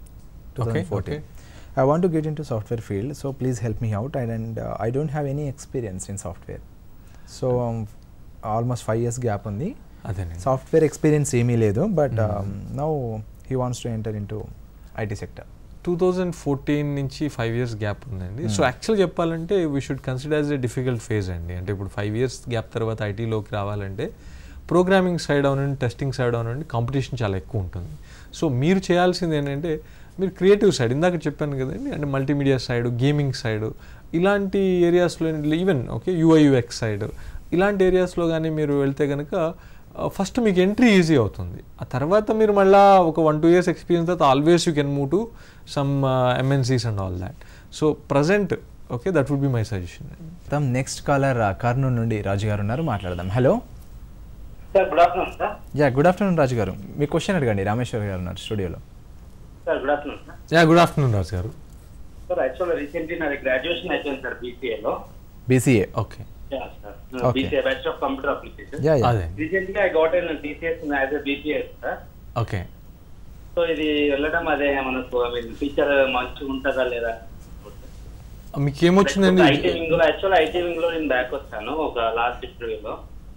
Speaker 1: twenty fourteen. I want to get into software field, so please help me out. And, and uh, I don't have any experience in software. So um, almost five years gap on the software experience emi ledu, but um, now he wants to enter into I T sector.
Speaker 2: Two thousand fourteen నుంచి five years gap ఉందండి. So actual చెప్పాలంటే we should consider as a difficult phase అండి. అంటే ఇప్పుడు five years gap తర్వాత ఐటీలోకి రావాలంటే programming side అవనండి, టెస్టింగ్ సైడ్ అవనండి, కాంపిటీషన్ చాలా ఎక్కువ ఉంటుంది. సో మీరు చేయాల్సింది ఏంటంటే మీరు క్రియేటివ్ సైడ్, ఇందాక చెప్పాను కదండి, అంటే మల్టీమీడియా సైడ్, గేమింగ్ సైడ్, ఇలాంటి ఏరియాస్లో even okay UI UX side, ఇలాంటి ఏరియాస్లో కానీ మీరు వెళ్తే కనుక ఫస్ట్ మీకు ఎంట్రీ ఈజీ అవుతుంది. ఆ తర్వాత మీరు మళ్ళీ ఒక వన్ టూ ఇయర్స్ ఎక్స్పీరియన్స్ తర్వాత always you can move to some MNCs and all that. So present okay that would be my suggestion.
Speaker 1: తమ్ నెక్స్ట్ కాలర్ కర్నూలు నుండి రాజు గారు ఉన్నారు, మాట్లాడదాం. Hello
Speaker 6: sir, good afternoon sir.
Speaker 1: Yeah, good afternoon Raju గారు. మీ question అడగండి. రామేశ్వర్ గారు ఉన్నారు స్టూడియోలో.
Speaker 6: Sir, good afternoon sir.
Speaker 2: Yeah, good afternoon Raju గారు.
Speaker 6: సార్, యాక్చువల్గా రీసెంట్లీ నాది గ్రాడ్యుయేషన్ అయిపోయింది sir బీసీఏలో.
Speaker 1: BCA?
Speaker 2: Okay.
Speaker 6: Yeah, sir. No,
Speaker 1: Okay.
Speaker 6: B C A, Bachelor of Computer Applications.
Speaker 1: Yeah, yeah.
Speaker 2: అదే.
Speaker 6: Recently, I got in T C S as a B P S, sir.
Speaker 2: Okay.
Speaker 6: So ఇది వెళ్ళడం అదే మనకు I mean feature మంచిగా ఉంటుందా లేదా?
Speaker 2: మీకు ఏమొచ్చిందండి?
Speaker 6: ఐటీ వింగ్ లో యాక్చువల్ ఐటీ వింగ్ లో నేను బ్యాక్ వచ్చాను ఒక లాస్ట్ ఇంటర్వ్యూలో.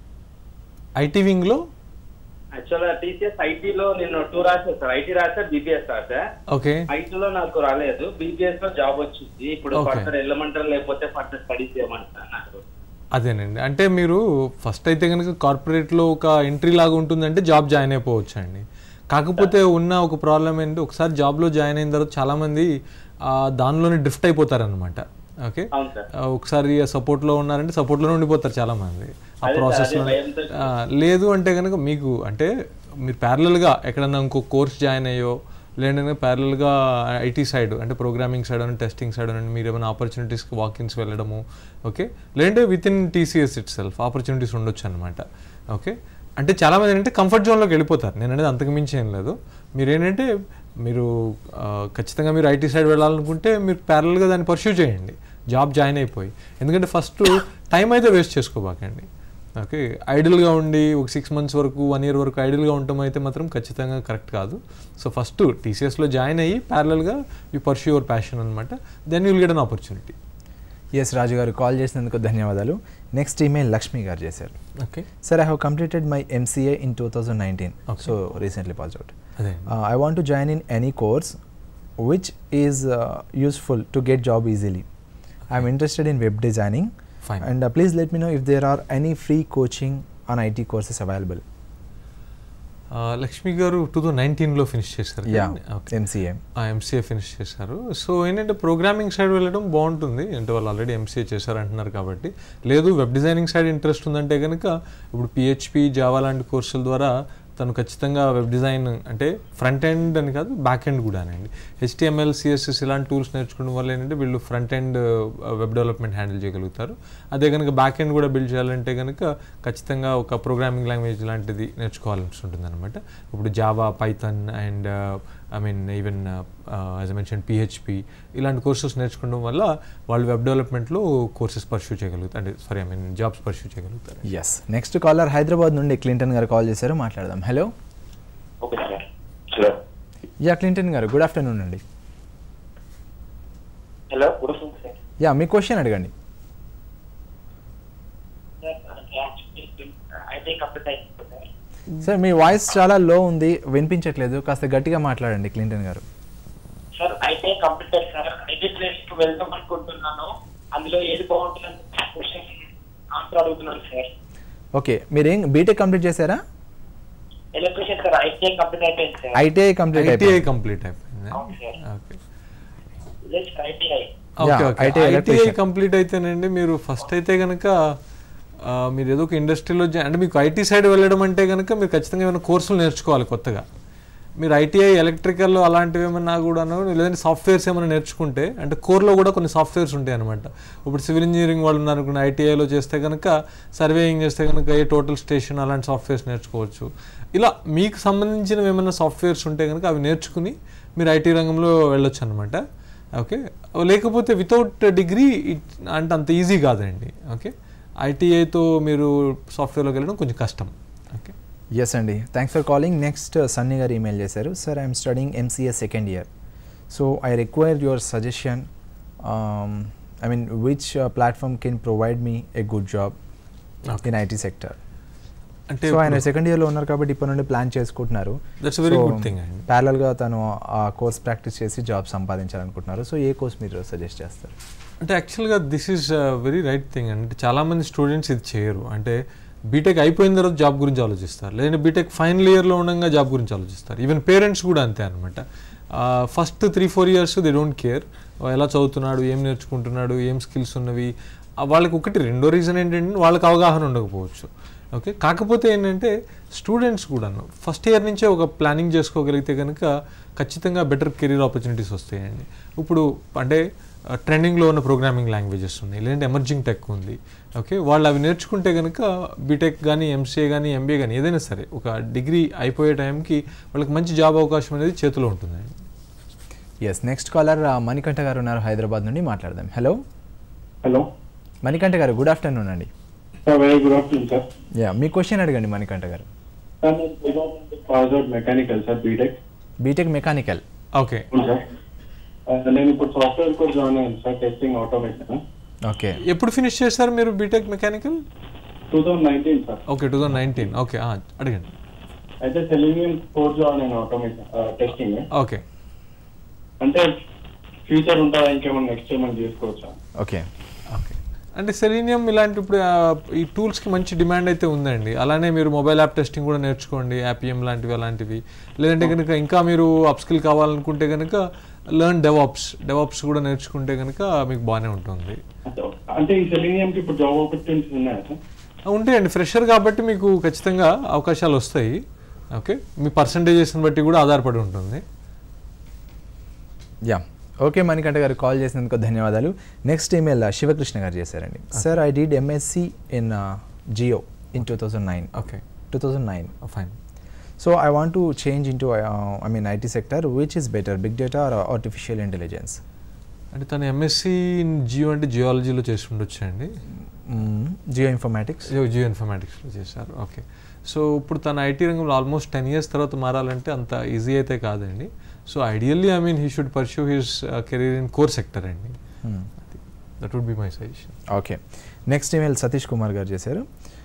Speaker 2: ఐటీ వింగ్ లో
Speaker 6: యాక్చువల్ టీసీఎస్ ఐటీలో నేను టూ రాశాను సార్. ఐటీ రాసా, బీబీఎస్ రాసా.
Speaker 2: ఓకే.
Speaker 6: ఐటీలో నాకు రాలేదు, బీబీఎస్ లో జాబ్ వచ్చింది. ఇప్పుడు ఫర్దర్ వెళ్ళమంటారు లేకపోతే ఫర్దర్ స్టడీస్ చేయమంటారు నాకు.
Speaker 2: అదేనండి, అంటే మీరు ఫస్ట్ అయితే కనుక కార్పొరేట్లో ఒక ఎంట్రీ లాగా ఉంటుందంటే జాబ్ జాయిన్ అయిపోవచ్చు అండి. కాకపోతే ఉన్న ఒక ప్రాబ్లం ఏంటంటే ఒకసారి జాబ్లో జాయిన్ అయిన తర్వాత చాలామంది దానిలోనే డ్రిఫ్ట్ అయిపోతారనమాట. ఓకే, ఒకసారి సపోర్ట్లో ఉన్నారంటే సపోర్ట్లోనే ఉండిపోతారు చాలామంది ఆ ప్రాసెస్లో. లేదు అంటే కనుక మీకు అంటే మీరు ప్యారలల్గా ఎక్కడన్నా ఇంకో కోర్స్ జాయిన్ అయ్యో లేదంటే ప్యారలల్గా ఐటీ సైడ్ అంటే ప్రోగ్రామింగ్ సైడ్ అని, టెస్టింగ్ సైడ్ అని మీరు ఏమైనా ఆపర్చునిటీస్కి వాకిన్స్ వెళ్ళడము. ఓకే, లేదంటే within TCS itself opportunities ఉండొచ్చు అనమాట. ఓకే, అంటే చాలామంది ఏంటంటే కంఫర్ట్ జోన్లోకి వెళ్ళిపోతారు. నేను అనేది అంతకు మించి ఏం లేదు. మీరు ఏంటంటే మీరు ఖచ్చితంగా మీరు ఐటీ సైడ్ వెళ్ళాలనుకుంటే మీరు ప్యారలల్గా దాన్ని పర్స్యూ చేయండి జాబ్ జాయిన్ అయిపోయి. ఎందుకంటే ఫస్ట్ టైం అయితే వేస్ట్ చేసుకోబాకండి. ఓకే, ఐడిల్గా ఉండి ఒక సిక్స్ మంత్స్ వరకు వన్ ఇయర్ వరకు ఐడిల్గా ఉండటం అయితే మాత్రం ఖచ్చితంగా కరెక్ట్ కాదు. సో ఫస్ట్ టీసీఎస్లో జాయిన్ అయ్యి ప్యారలల్గా యూ పర్స్యూ యువర్ ప్యాషన్ అనమాట. Then you'll get an opportunity.
Speaker 1: Yes, Raju గారు కాల్ చేసినందుకు ధన్యవాదాలు. నెక్స్ట్ ఈమెయిల్ లక్ష్మి గారు చేశారు.
Speaker 2: Okay
Speaker 1: sir, I have completed my MCA in two thousand nineteen. So recently pass out. I want to join in any course which is useful to get job easily. I'm interested in web designing.
Speaker 2: Fine.
Speaker 1: And uh, please let me know if there are any free coaching on I T courses available.
Speaker 2: Lakshmi గారు two thousand నైన్టీన్లో finish చేశారు.
Speaker 1: MCA
Speaker 2: MCA finish చేశారు. So ఏంటంటే programming side వెళ్ళడం బాగుంటుంది, అంటే వాళ్ళు already MCA చేశారు అంటున్నారు కాబట్టి. లేదు వెబ్ డిజైనింగ్ సైడ్ ఇంట్రెస్ట్ ఉందంటే కనుక ఇప్పుడు పిహెచ్పి, జావా లాంటి కోర్సుల ద్వారా తను ఖచ్చితంగా వెబ్ డిజైన్ అంటే ఫ్రంట్ ఎండ్ అని కాదు బ్యాక్ ఎండ్ కూడా అండి. హెచ్టిఎంఎల్, సిఎస్ఎస్ ఇలాంటి టూల్స్ నేర్చుకోవడం వల్ల ఏంటంటే వీళ్ళు front end web development handle చేయగలుగుతారు. అదే కనుక బ్యాక్ ఎండ్ కూడా బిల్డ్ చేయాలంటే కనుక ఖచ్చితంగా ఒక ప్రోగ్రామింగ్ లాంగ్వేజ్ లాంటిది నేర్చుకోవాల్సి ఉంటుంది అనమాట. ఇప్పుడు Java, Python and I mean even as I mention PHP ఇలాంటి కోర్సెస్ నేర్చుకోవడం వల్ల వాళ్ళు వెబ్ డెవలప్మెంట్లో కోర్సెస్ పర్స్యూ చేయగలుగుతారు, అంటే sorry I mean jobs pursue చేయగలుగుతారు.
Speaker 1: ఎస్, నెక్స్ట్ కాలర్ హైదరాబాద్ నుండి క్లింటన్ గారు కాల్ చేశారు, మాట్లాడదాం. Hello.
Speaker 6: Okay sir. Hello.
Speaker 1: Yeah, Clinton garu good afternoon అండి.
Speaker 6: Hello, good afternoon sir.
Speaker 1: Yeah, మీ క్వశ్చన్ అడగండి.
Speaker 6: సార్ ఐటీఐ కంప్లీట్ అయిపోయింది సార్.
Speaker 1: సార్ మీ వాయిస్ చాలా లో ఉంది, వినిపించట్లేదు, కాస్త గట్టిగా మాట్లాడండి Clinton garu.
Speaker 6: Sir ITI complete అయ్యింది సార్. ఐటీ ప్లేస్ కి వెళ్దాం అనుకుంటున్నాను, అందులో ఏది బాగుంటుందని క్వశ్చన్ ఆన్సర్ అడుగుతున్నాను సార్.
Speaker 1: ఓకే, మీరేం బీటెక్ కంప్లీట్ చేశారా?
Speaker 6: Electrician sir. ఐటీఐ కంప్లీట్ అయిపోయింది sir.
Speaker 1: ITI complete
Speaker 2: ITI complete అయిపోయింది.
Speaker 6: అవును sir.
Speaker 2: Okay
Speaker 6: just ITI.
Speaker 2: Okay
Speaker 1: Yeah,
Speaker 2: okay
Speaker 1: I T I
Speaker 2: ITI
Speaker 1: electrician.
Speaker 2: Complete అయితేనండి మీరు ఫస్ట్ అయితే కనుక మీరు ఏదో ఒక ఇండస్ట్రీలో అంటే మీకు ఐటీ సైడ్ వెళ్ళడం అంటే కనుక మీరు ఖచ్చితంగా ఏమైనా కోర్సులు నేర్చుకోవాలి కొత్తగా. మీరు ఐటీఐ ఎలక్ట్రికల్ అలాంటివి ఏమన్నా కూడా లేదంటే సాఫ్ట్వేర్స్ ఏమైనా నేర్చుకుంటే, అంటే కోర్లో కూడా కొన్ని సాఫ్ట్వేర్స్ ఉంటాయి అనమాట. ఇప్పుడు సివిల్ ఇంజనీరింగ్ వాళ్ళు ఉన్నారు అనుకున్న ఐటీఐలో చేస్తే కనుక సర్వేయింగ్ చేస్తే కనుక ఏ టోటల్ స్టేషన్ అలాంటి సాఫ్ట్వేర్స్ నేర్చుకోవచ్చు. ఇలా మీకు సంబంధించిన ఏమైనా సాఫ్ట్వేర్స్ ఉంటే కనుక అవి నేర్చుకుని మీరు ఐటీ రంగంలో వెళ్ళొచ్చు అనమాట. ఓకే, లేకపోతే వితౌట్ డిగ్రీ అంటే అంత ఈజీ కాదండి. ఓకే, ఐటీఐతో మీరు సాఫ్ట్వేర్లోకి వెళ్ళడం కొంచెం కష్టం. ఓకే,
Speaker 1: ఎస్ అండి, thanks for calling. Next Sunny garu email చేశారు. Sir I'm studying MCA second year, so I require your suggestion. I mean which platform can provide me a good job in IT sector.
Speaker 2: అంటే
Speaker 1: so ఆయన second ఇయర్లో ఉన్నారు కాబట్టి ఇప్పటి నుండి plan చేసుకుంటున్నారు.
Speaker 2: That's very good thing అండి.
Speaker 1: ప్యారలల్గా తను ఆ కోర్స్ ప్రాక్టీస్ చేసి జాబ్ సంపాదించాలనుకుంటున్నారు. సో ఏ కోర్స్ మీరు సజెస్ట్ చేస్తారు?
Speaker 2: అంటే యాక్చువల్గా this is very right thing. అంటే చాలామంది స్టూడెంట్స్ ఇది చేయరు. అంటే బీటెక్ అయిపోయిన తర్వాత జాబ్ గురించి ఆలోచిస్తారు, లేదంటే బీటెక్ ఫైనల్ ఇయర్లో ఉండగా జాబ్ గురించి ఆలోచిస్తారు. ఈవెన్ పేరెంట్స్ కూడా అంతే అనమాట. First three four years they don't care ఎలా చదువుతున్నాడు, ఏం నేర్చుకుంటున్నాడు, ఏం స్కిల్స్ ఉన్నవి. వాళ్ళకి ఒకటి రెండో రీజన్ ఏంటంటే వాళ్ళకి అవగాహన ఉండకపోవచ్చు. ఓకే, కాకపోతే ఏంటంటే స్టూడెంట్స్ కూడాను ఫస్ట్ ఇయర్ నుంచే ఒక ప్లానింగ్ చేసుకోగలిగితే కనుక ఖచ్చితంగా బెటర్ కెరీర్ ఆపర్చునిటీస్ వస్తాయండి. ఇప్పుడు అంటే ట్రెండింగ్లో ఉన్న ప్రోగ్రామింగ్ లాంగ్వేజెస్ ఉన్నాయి, లేదంటే ఎమర్జింగ్ టెక్ ఉంది. ఓకే, వాళ్ళు అవి నేర్చుకుంటే కనుక బీటెక్ కానీ ఎంసీఏ కానీ ఎంబీఏ కానీ ఏదైనా సరే ఒక డిగ్రీ అయిపోయే టైంకి వాళ్ళకి మంచి జాబ్ అవకాశం అనేది చేతిలో ఉంటుందండి.
Speaker 1: ఎస్, నెక్స్ట్ కాలర్ మణికంఠ గారు ఉన్నారు హైదరాబాద్ నుండి, మాట్లాడదాం. Hello
Speaker 7: hello
Speaker 1: Manikanta garu, good afternoon అండి.
Speaker 7: Very good afternoon sir.
Speaker 1: Yeah, మీ క్వశ్చన్ అడగండి మణికంఠ గారు.
Speaker 7: సార్ నేను pass out mechanical sir, BTech
Speaker 1: BTech mechanical.
Speaker 2: Okay
Speaker 7: sir, నేను ఇప్పుడు సాఫ్ట్వేర్ కోర్స్ జాయిన్ అయ్యాను సార్, టెస్టింగ్ ఆటోమేషన్.
Speaker 1: ఓకే,
Speaker 2: ఎప్పుడు ఫినిష్ చేశారు మీరు BTech mechanical?
Speaker 7: Two thousand nineteen sir.
Speaker 2: Okay, two thousand nineteen okay, అడగండి.
Speaker 7: అయితే సెలీనియం కోర్స్ జాయిన్ అయ్యాను automation testing.
Speaker 2: Okay,
Speaker 7: అంటే ఫ్యూచర్ ఉంటుందా, ఇంకేమైనా నెక్స్ట్ ఏమైనా చేసుకోవచ్చా?
Speaker 1: ఓకే
Speaker 2: ఓకే అంటే సెలీనియం ఇలాంటి ఇప్పుడు ఈ టూల్స్కి మంచి డిమాండ్ అయితే ఉందండి. అలానే మీరు మొబైల్ యాప్ టెస్టింగ్ కూడా నేర్చుకోండి, యాపిఎం లాంటివి అలాంటివి. లేదంటే కనుక ఇంకా మీరు అప్స్కిల్ కావాలనుకుంటే కనుక లర్న్ డెవాప్స్ డెవాప్స్ కూడా నేర్చుకుంటే కనుక మీకు బాగానే ఉంటుంది.
Speaker 7: అంటే ఈ సెలీనియంకి ఇప్పుడు జాబ్ ఆపర్చునిటీస్ ఉన్నాయా సార్?
Speaker 2: ఉంటాయండి, ఫ్రెషర్ కాబట్టి మీకు ఖచ్చితంగా అవకాశాలు వస్తాయి. ఓకే, మీ పర్సంటేజెస్ని బట్టి కూడా ఆధారపడి ఉంటుంది.
Speaker 1: యా, ఓకే మణికంఠ గారు, కాల్ చేసినందుకు ధన్యవాదాలు. నెక్స్ట్ ఈమెయిల్ శివకృష్ణ గారు చేశారండి. Sir I did MSc in geo in two thousand nine.
Speaker 2: Okay,
Speaker 1: two thousand nine
Speaker 2: fine.
Speaker 1: So I want to change into I mean IT sector, which is better, big data or artificial intelligence?
Speaker 2: అంటే తను MSc Jio అంటే జియాలజీలో చేసి ఉండొచ్చు అండి.
Speaker 1: Jio informatics.
Speaker 2: Jio ఇన్ఫర్మాటిక్స్లో చేశారు. Okay, so ఇప్పుడు తన IT రంగంలో ఆల్మోస్ట్ టెన్ ఇయర్స్ తర్వాత మారాలంటే అంత ఈజీ అయితే కాదండి. So ideally I mean he should pursue his career in core sector అండి. That would be my suggestion.
Speaker 1: Okay, next email Satish Kumar గారు చేశారు.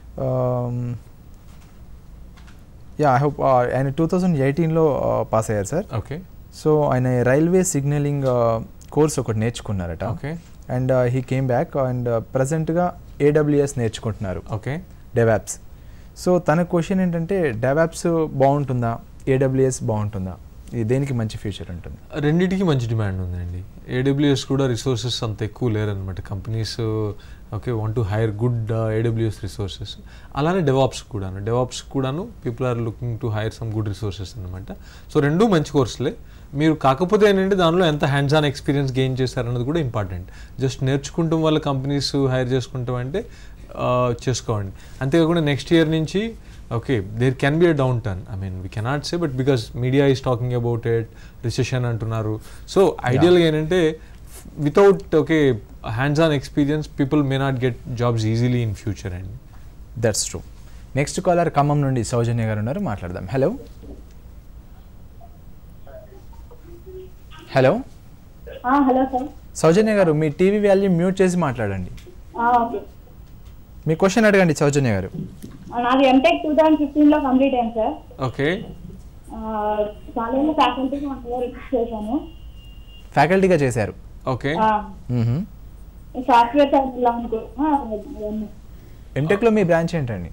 Speaker 1: యా, ఐ హోప్ ఆయన టూ థౌజండ్ ఎయిటీన్లో పాస్ అయ్యారు సార్.
Speaker 2: ఓకే,
Speaker 1: సో ఆయన రైల్వే సిగ్నలింగ్ కోర్స్ ఒకటి నేర్చుకున్నారట.
Speaker 2: Okay,
Speaker 1: and he came back and ప్రజెంట్గా ఏడబ్ల్యూఎస్ నేర్చుకుంటున్నారు,
Speaker 2: ఓకే,
Speaker 1: డెవాప్స్. సో తన క్వశ్చన్ ఏంటంటే డెవాప్స్ బాగుంటుందా, ఏడబ్ల్యూఎస్ బాగుంటుందా, ఇది దేనికి మంచి ఫ్యూచర్ ఉంటుంది?
Speaker 2: రెండింటికి మంచి డిమాండ్ ఉందండి. ఏడబ్ల్యూఎస్ కూడా రిసోర్సెస్ అంత ఎక్కువ లేరనమాట. Companies okay want to hire good AWS resources. అలానే డెవాప్స్ కూడాను డెవాప్స్ కూడాను people are looking to hire some good resources అనమాట. సో రెండు మంచి కోర్సులే. మీరు కాకపోతే ఏంటంటే దానిలో ఎంత హ్యాండ్స్ ఆన్ ఎక్స్పీరియన్స్ గెయిన్ చేశారన్నది కూడా ఇంపార్టెంట్. జస్ట్ నేర్చుకుంటాం వల్ల కంపెనీస్ హైర్ చేసుకుంటాం అంటే చేసుకోండి. అంతేకాకుండా నెక్స్ట్ ఇయర్ నుంచి okay there can be a downturn, I mean we cannot say, but because media is talking about it, recession అంటున్నారు. సో ఐడియల్గా ఏంటంటే without okay hands on experience people may not get jobs easily in future అండి.
Speaker 1: That's true. Next caller Khammam నుండి సౌజన్య గారు ఉన్నారు, మాట్లాడదాం. Hello hello
Speaker 8: hello sir.
Speaker 1: Soujanya garu, మీ TV volume mute చేసి మాట్లాడండి. మీ క్వశ్చన్ అడగండి సౌజన్య గారు.
Speaker 8: నాది ఎంటెక్ టూ థౌసండ్ ఫిఫ్టీన్ లో కంప్లీట్ అయింది సార్.
Speaker 2: ఓకే
Speaker 8: కాలేజీలో ఫ్యాకల్టీగా వర్క్ చేశాను.
Speaker 1: ఫ్యాకల్టీగా చేశారు.
Speaker 2: ఓకే
Speaker 8: సాఫ్ట్వేర్ సైడ్ వెళ్ళాలనుకుంటున్నా.
Speaker 1: ఎంటెక్లో మీ బ్రాంచ్ ఏంటండి?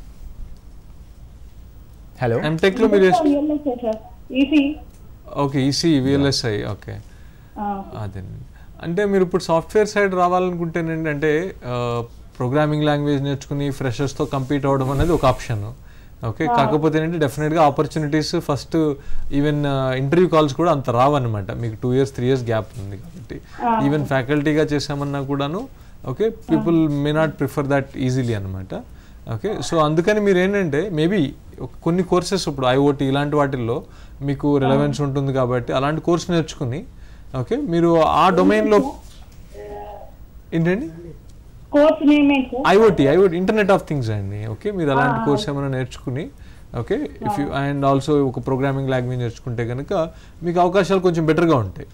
Speaker 1: హలో
Speaker 2: ఎంటెక్లో మీరు
Speaker 8: EC.
Speaker 2: Okay EC VLSI. Okay అదే అంటే మీరు ఇప్పుడు సాఫ్ట్వేర్ సైడ్ రావాలనుకుంటేనండి అంటే ప్రోగ్రామింగ్ లాంగ్వేజ్ నేర్చుకుని ఫ్రెషర్స్తో కంపీట్ అవ్వడం అనేది ఒక ఆప్షన్. ఓకే కాకపోతే ఏంటంటే డెఫినెట్గా opportunities first even interview calls కూడా అంత రావన్నమాట. మీకు two years three years gap ఉంది కాబట్టి ఈవెన్ ఫ్యాకల్టీగా చేసామన్నా కూడాను okay people may not prefer that easily అనమాట. ఓకే సో అందుకని మీరు ఏంటంటే మేబీ కొన్ని కోర్సెస్ ఇప్పుడు ఐఓటీ ఇలాంటి వాటిల్లో మీకు రిలవెన్స్ ఉంటుంది కాబట్టి అలాంటి కోర్స్ నేర్చుకుని ఓకే మీరు ఆ డొమైన్లో ఏంటండి IoT IoT internet of things అండి. ఓకే మీరు అలాంటి కోర్స్ ఏమైనా నేర్చుకుని okay if you and also ఒక ప్రోగ్రామింగ్ లాంగ్వేజ్ నేర్చుకుంటే కనుక మీకు అవకాశాలు కొంచెం బెటర్గా ఉంటాయి.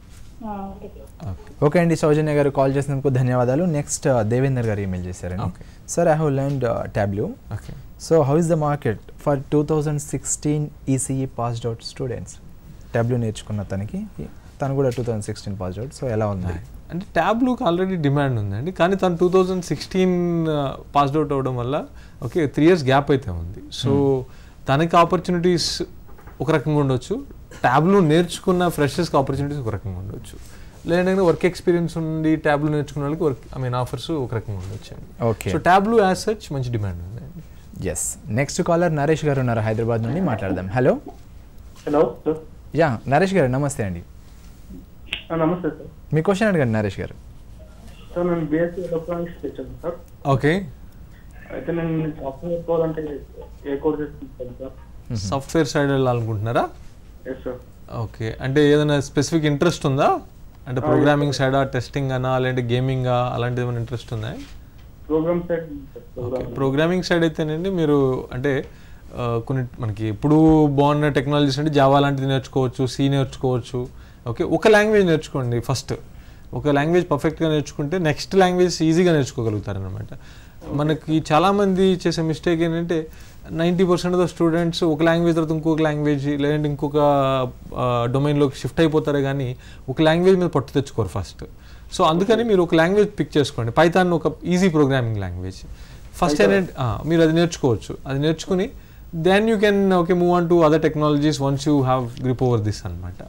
Speaker 1: ఓకే అండి, సౌజన్య గారు కాల్ చేసినందుకు ధన్యవాదాలు. నెక్స్ట్ దేవేందర్ గారు ఈమెయిల్ చేశారండి. Sir I have learned Tableau.
Speaker 2: Okay
Speaker 1: so how is the market for two thousand sixteen ECE passed out students? Tableau నేర్చుకున్న తనకి తను కూడా two thousand sixteen passed out. So ఎలా ఉంది
Speaker 2: అంటే ట్యాబ్లూకి ఆల్రెడీ డిమాండ్ ఉందండి, కానీ తను two thousand sixteen passed out అవ్వడం వల్ల ఓకే త్రీ ఇయర్స్ గ్యాప్ అయితే ఉంది. సో తనకి ఆపర్చునిటీస్ ఒక రకంగా ఉండొచ్చు, ట్యాబ్లూ నేర్చుకున్న ఫ్రెషర్స్కి ఆపర్చునిటీస్ ఒక రకంగా ఉండొచ్చు, లేదంటే వర్క్ ఎక్స్పీరియన్స్ ఉండి ట్యాబ్లూ నేర్చుకున్న వాళ్ళకి వర్క్ ఐ మీన్ ఆఫర్స్ ఒక రకంగా ఉండొచ్చు అండి.
Speaker 1: Okay
Speaker 2: so Tableau as such మంచి డిమాండ్ ఉందండి.
Speaker 1: Yes next caller Naresh garu ఉన్నారు హైదరాబాద్ నుండి, మాట్లాడదాం. హలో
Speaker 7: హలో
Speaker 1: యా నరేష్ గారు నమస్తే అండి.
Speaker 7: నమస్తే సార్.
Speaker 1: మీ క్వశ్చన్ అడగండి నరేష్ గారు.
Speaker 7: సార్ నేను బీఎస్సీ ఎలక్ట్రానిక్స్ తెచ్చాను సార్.
Speaker 2: ఓకే
Speaker 7: అయితే నేను సాఫ్ట్వేర్ నేర్చుకోవాలంటే ఏ కోర్స్ తీసుకుంటాను సార్?
Speaker 2: సాఫ్ట్వేర్ సైడ్ వెళ్ళాలనుకుంటున్నారా?
Speaker 7: Yes sir. ఓకే
Speaker 2: అంటే ఏదైనా స్పెసిఫిక్ ఇంట్రెస్ట్ ఉందా? అంటే ప్రోగ్రామింగ్ సైడా, టెస్టింగ్ అనా, లేదంటే గేమింగా అలాంటిది ఏమైనా ఇంట్రెస్ట్ ఉందా?
Speaker 7: Programme side.
Speaker 2: ప్రోగ్రామింగ్ సైడ్ అయితేనండి మీరు అంటే కొన్ని మనకి ఎప్పుడు బాగున్న టెక్నాలజీస్ అంటే జావా లాంటిది నేర్చుకోవచ్చు, సి నేర్చుకోవచ్చు. ఓకే ఒక లాంగ్వేజ్ నేర్చుకోండి ఫస్ట్. ఒక లాంగ్వేజ్ పర్ఫెక్ట్గా నేర్చుకుంటే నెక్స్ట్ లాంగ్వేజ్ ఈజీగా నేర్చుకోగలుగుతారనమాట. మనకి చాలామంది చేసే మిస్టేక్ ఏంటంటే ninety percent of the students ఒక లాంగ్వేజ్ తర్వాత ఇంకొక లాంగ్వేజ్ లేదంటే ఇంకొక డొమైన్లోకి షిఫ్ట్ అయిపోతారు, కానీ ఒక లాంగ్వేజ్ మీద పట్టు తెచ్చుకోరు ఫస్ట్. సో అందుకని మీరు ఒక లాంగ్వేజ్ పిక్ చేసుకోండి. పైథాన్ ఒక ఈజీ ప్రోగ్రామింగ్ లాంగ్వేజ్ ఫస్ట్ ఏంటంటే మీరు అది నేర్చుకోవచ్చు. అది నేర్చుకుని then you can okay move on to other technologies once you have grip over this అనమాట.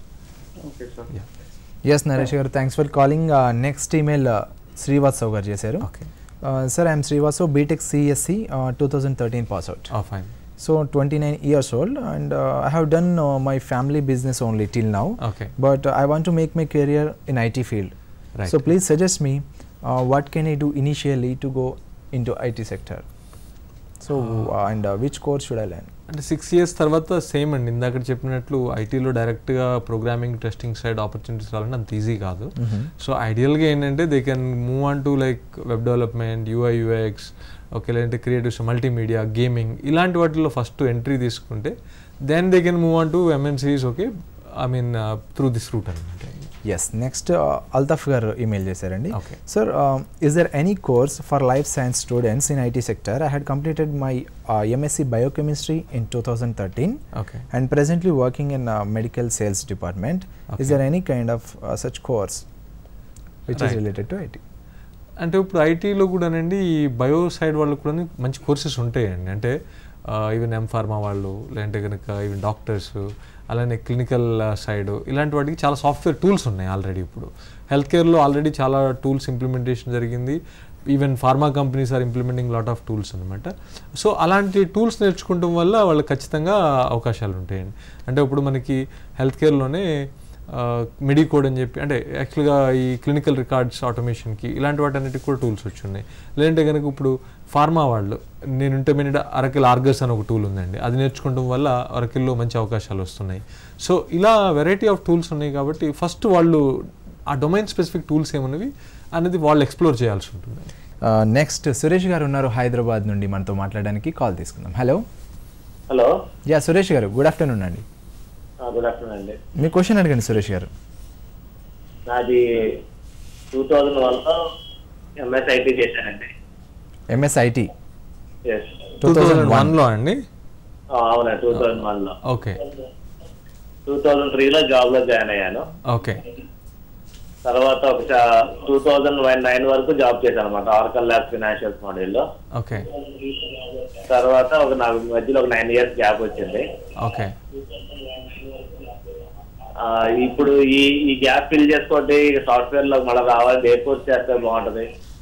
Speaker 1: Yes Naresh garu, thanks for calling. Next email Srivatsav garu చేశారు.
Speaker 2: Okay
Speaker 1: sir I'm Srivatsav, BTech CSC two thousand thirteen pass out.
Speaker 2: Fine.
Speaker 1: So twenty-nine years old and uh, I have done uh, my family business only till now.
Speaker 2: Okay.
Speaker 1: But uh, I want to make my career in I T field.
Speaker 2: Right.
Speaker 1: So please suggest me uh, what can I do initially to go into I T sector. So uh, and uh, which course should I learn?
Speaker 2: అంటే six years తర్వాత same అండి, ఇందాక చెప్పినట్లు ఐటీలో డైరెక్ట్గా programming testing side opportunities రావాలంటే అంత easy కాదు. సో ఐడియల్గా ఏంటంటే they can move on to like web development, UI UX, okay లేదంటే క్రియేటివ్స్, మల్టీమీడియా, గేమింగ్ ఇలాంటి వాటిల్లో ఫస్ట్ ఎంట్రీ తీసుకుంటే then they can move on to MNCs. Okay I mean through this route అనమాట.
Speaker 1: Yes next Altaf garu email చేశారండి.
Speaker 2: Okay
Speaker 1: sir is there any course for life science students in IT sector? I had completed my MSc biochemistry in two thousand thirteen
Speaker 2: okay
Speaker 1: and presently working in medical sales department. Is there any kind of such course which is related to IT?
Speaker 2: అంటే ఇప్పుడు ఐటీలో కూడానండి ఈ bio side వాళ్ళకు కూడా మంచి courses ఉంటాయండి. అంటే ఈవెన్ ఎం ఫార్మా వాళ్ళు, లేదంటే కనుక ఈవెన్ డాక్టర్స్, అలానే క్లినికల్ సైడ్ ఇలాంటి వాటికి చాలా సాఫ్ట్వేర్ టూల్స్ ఉన్నాయి ఆల్రెడీ. ఇప్పుడు హెల్త్ కేర్లో ఆల్రెడీ చాలా టూల్స్ ఇంప్లిమెంటేషన్ జరిగింది. Even pharma companies are implementing lot of tools అనమాట. సో అలాంటి టూల్స్ నేర్చుకోవడం వల్ల వాళ్ళకి ఖచ్చితంగా అవకాశాలు ఉంటాయండి. అంటే ఇప్పుడు మనకి హెల్త్ కేర్లోనే మెడికోడ్ అని చెప్పి అంటే యాక్చువల్గా ఈ క్లినికల్ రికార్డ్స్ ఆటోమేషన్కి ఇలాంటి వాటి అన్నిటికి కూడా టూల్స్ వచ్చి ఉన్నాయి. లేదంటే కనుక ఇప్పుడు ఫార్మా వాళ్ళు నేను ఇంటర్మీడియట్ అరకిల్ ఆర్గస్ అని ఒక టూల్ ఉందండి, అది నేర్చుకోవడం వల్ల అరకిల్లో మంచి అవకాశాలు వస్తున్నాయి. సో ఇలా వెరైటీ ఆఫ్ టూల్స్ ఉన్నాయి కాబట్టి ఫస్ట్ వాళ్ళు ఆ డొమైన్ స్పెసిఫిక్ టూల్స్ ఏమన్నవి అనేది వాళ్ళు ఎక్స్ప్లోర్ చేయాల్సి ఉంటుంది.
Speaker 1: నెక్స్ట్ సురేష్ గారు ఉన్నారు హైదరాబాద్ నుండి, మనతో మాట్లాడడానికి కాల్ తీసుకుందాం. Hello
Speaker 6: hello
Speaker 1: yeah Suresh garu, good afternoon అండి.
Speaker 6: గుడ్ ఆఫ్టర్నూన్ అండి.
Speaker 1: మీ క్వశ్చన్ అడగండి సురేష్ గారు.
Speaker 6: నాది టూ థౌజండ్ వన్లో ఎంఎస్ ఐటీ చేశానండి.
Speaker 1: MS IT.
Speaker 6: Yes.
Speaker 2: Two thousand వన్లో అండి?
Speaker 9: అవునా, టూ థౌజండ్ వన్ లో.
Speaker 2: ఓకే.
Speaker 9: టూ థౌజండ్ త్రీ లో జాబ్ లో జాయిన్ అయ్యాను.
Speaker 2: ఓకే.
Speaker 9: తర్వాత ఒక టూ థౌజండ్ నైన్ వరకు జాబ్ చేశాను అనమాట ఆర్కల్ ల్యాబ్స్ ఫైనాన్షియల్స్ మోడల్ లో.
Speaker 2: ఓకే.
Speaker 9: తర్వాత ఒక నాకు మధ్యలో ఒక నైన్ ఇయర్స్ గ్యాప్ వచ్చింది.
Speaker 2: ఓకే.
Speaker 9: ఇప్పుడు ఈ ఈ గ్యాప్ ఫిల్ చేసుకోండి సాఫ్ట్వేర్ లో మళ్ళీ రావాలి, ఏ కోర్స్ చేస్తే బాగుంటది?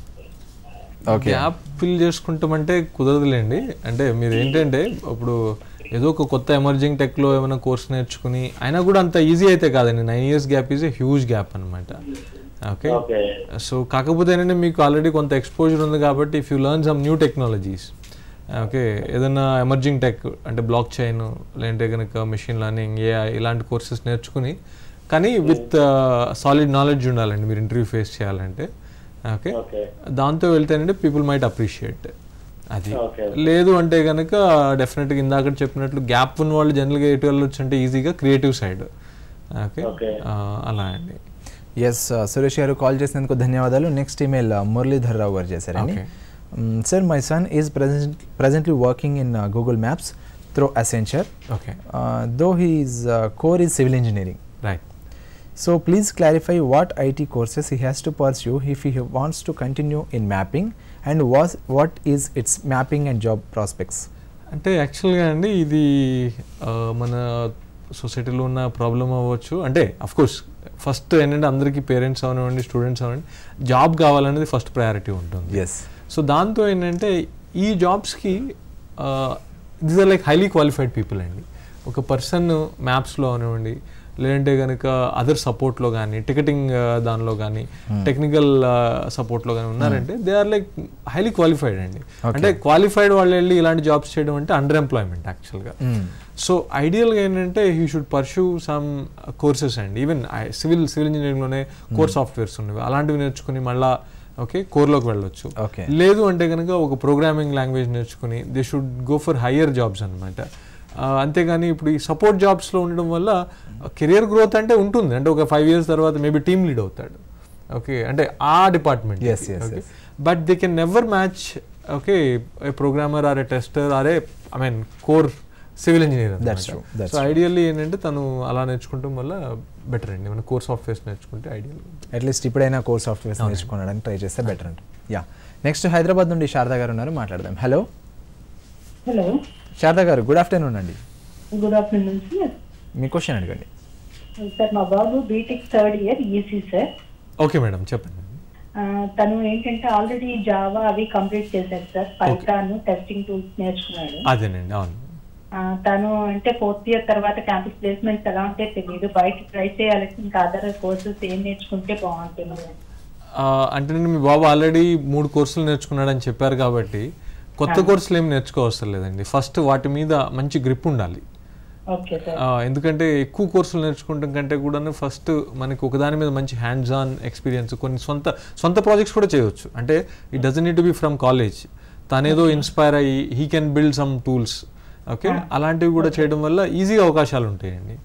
Speaker 2: గ్యాప్ ఫిల్ చేసుకుంటామంటే కుదరదులేండి. అంటే మీరు ఏంటంటే ఇప్పుడు ఏదో ఒక కొత్త ఎమర్జింగ్ టెక్లో ఏమైనా కోర్స్ నేర్చుకుని అయినా కూడా అంత ఈజీ అయితే కాదండి. Nine years gap is a huge gap అనమాట. ఓకే. సో కాకపోతే ఏంటంటే మీకు ఆల్రెడీ కొంత ఎక్స్పోజర్ ఉంది కాబట్టి if you learn some new technologies, okay, ఏదైనా ఎమర్జింగ్ టెక్ అంటే బ్లాక్ చైన్ లేదంటే కనుక మెషిన్ లెర్నింగ్, ఏఐ ఇలాంటి కోర్సెస్ నేర్చుకుని కానీ విత్ సాలిడ్ నాలెడ్జ్ ఉండాలండి మీరు ఇంటర్వ్యూ ఫేస్ చేయాలంటే. ఓకే. దాంతో వెళ్తేనంటే పీపుల్ మైట్ అప్రిషియేట్ అది. లేదు అంటే కనుక డెఫినెట్గా ఇందాక చెప్పినట్లు గ్యాప్ ఉన్న వాళ్ళు జనరల్గా ఎటు వెళ్ళొచ్చు అంటే ఈజీగా క్రియేటివ్ సైడ్. ఓకే, అలా అండి.
Speaker 1: ఎస్, సురేష్ గారు కాల్ చేసినందుకు ధన్యవాదాలు. నెక్స్ట్ ఈమెయిల్ మురళీధర్ రావు గారు చేశారండి. Sir, my son is present, presently working in uh, Google Maps through Accenture.
Speaker 2: Okay.
Speaker 1: Uh, though his uh, core is civil engineering.
Speaker 2: Right.
Speaker 1: So please clarify what I T courses he has to pursue if he wants to continue in mapping, and was, what is its mapping and job prospects?
Speaker 2: అంటే యాక్చువల్గా అండి ఇది మన సొసైటీలో ఉన్న problem అవ్వచ్చు. అంటే of course first ఏంటంటే అందరికీ పేరెంట్స్ అవనివ్వండి, స్టూడెంట్స్ అవనండి, జాబ్ కావాలనేది ఫస్ట్ ప్రయారిటీ ఉంటుంది.
Speaker 1: ఎస్.
Speaker 2: సో దాంతో ఏంటంటే ఈ జాబ్స్కి these are like highly qualified people అండి. ఒక పర్సన్ మ్యాప్స్లో అనివ్వండి లేదంటే కనుక అదర్ సపోర్ట్లో కానీ టికెటింగ్ దానిలో కానీ టెక్నికల్ సపోర్ట్లో కానీ ఉన్నారంటే they are like highly qualified అండి. అంటే క్వాలిఫైడ్ వాళ్ళు వెళ్ళి ఇలాంటి జాబ్స్ చేయడం అంటే అండర్ ఎంప్లాయ్మెంట్ యాక్చువల్గా. సో ఐడియల్గా ఏంటంటే he should pursue some courses అండి. ఈవెన్ సివిల్ సివిల్ ఇంజనీరింగ్లోనే కోర్ సాఫ్ట్వేర్స్ ఉన్నవి, అలాంటివి నేర్చుకుని మళ్ళీ ఓకే కోర్లోకి వెళ్ళొచ్చు. లేదు అంటే కనుక ఒక ప్రోగ్రామింగ్ లాంగ్వేజ్ నేర్చుకుని they should go for higher jobs అనమాట. అంతేగాని ఇప్పుడు ఈ సపోర్ట్ జాబ్స్లో ఉండడం వల్ల కెరియర్ గ్రోత్ అంటే ఉంటుంది, అంటే ఒక ఫైవ్ ఇయర్స్ తర్వాత మేబీ టీమ్ లీడ్ అవుతాడు. ఓకే, అంటే ఆ department. But they can never match okay a programmer or a tester or a I mean core civil engineer. So ideally ఏంటంటే తను అలా నేర్చుకుంటాం వల్ల బెటర్ అండి. మన కోర్ సాఫ్ట్వేర్స్ నేర్చుకుంటే ఐడియల్.
Speaker 1: అట్లీస్ట్ ఇప్పుడైనా కోర్ సాఫ్ట్వేర్స్ నేర్చుకోవడానికి ట్రై చేస్తే బెటర్ అండి. యా, నెక్స్ట్ హైదరాబాద్ నుండి శారదా గారు ఉన్నారు, మాట్లాడదాం. Hello
Speaker 8: hello
Speaker 1: Sharada garu, good afternoon అండి.
Speaker 8: Good afternoon sir.
Speaker 1: మీ క్వశ్చన్ అడగండి.
Speaker 8: సార్ మా బాబు BTech third year EC sir.
Speaker 2: Okay madam, చెప్పండి.
Speaker 8: తను ఏంటంటే ఆల్రెడీ జావా అవి కంప్లీట్ చేశారు సార్, పైథాన్ టెస్టింగ్ టూల్స్ నేర్చుకున్నాడు.
Speaker 2: అదేనండి, అవును.
Speaker 8: తను అంటే ఫోర్త్ ఇయర్ తర్వాత క్యాంపస్ ప్లేస్మెంట్స్ ఎలా ఉంటే తెలియదు, బయట ట్రై చేయాలి, ఇంకా అదర్ కోర్సెస్ ఏం నేర్చుకుంటే బాగుంటుంది
Speaker 2: అంటే. మీ బాబు ఆల్రెడీ మూడు కోర్సులు నేర్చుకున్నాడని చెప్పారు కాబట్టి కొత్త కోర్సులు ఏమి నేర్చుకోవసరం లేదండి. ఫస్ట్ వాటి మీద మంచి గ్రిప్ ఉండాలి. ఎందుకంటే ఎక్కువ కోర్సులు నేర్చుకుంటాం కంటే కూడా ఫస్ట్ మనకి ఒకదాని మీద మంచి హ్యాండ్స్ ఆన్ ఎక్స్పీరియన్స్, కొన్ని సొంత సొంత ప్రాజెక్ట్స్ కూడా చేయవచ్చు. అంటే it doesn't need to be from college, తనేదో ఇన్స్పైర్ అయ్యి he can build some tools. Okay, అలాంటివి కూడా చేయడం వల్ల ఈజీగా అవకాశాలు ఉంటాయండి.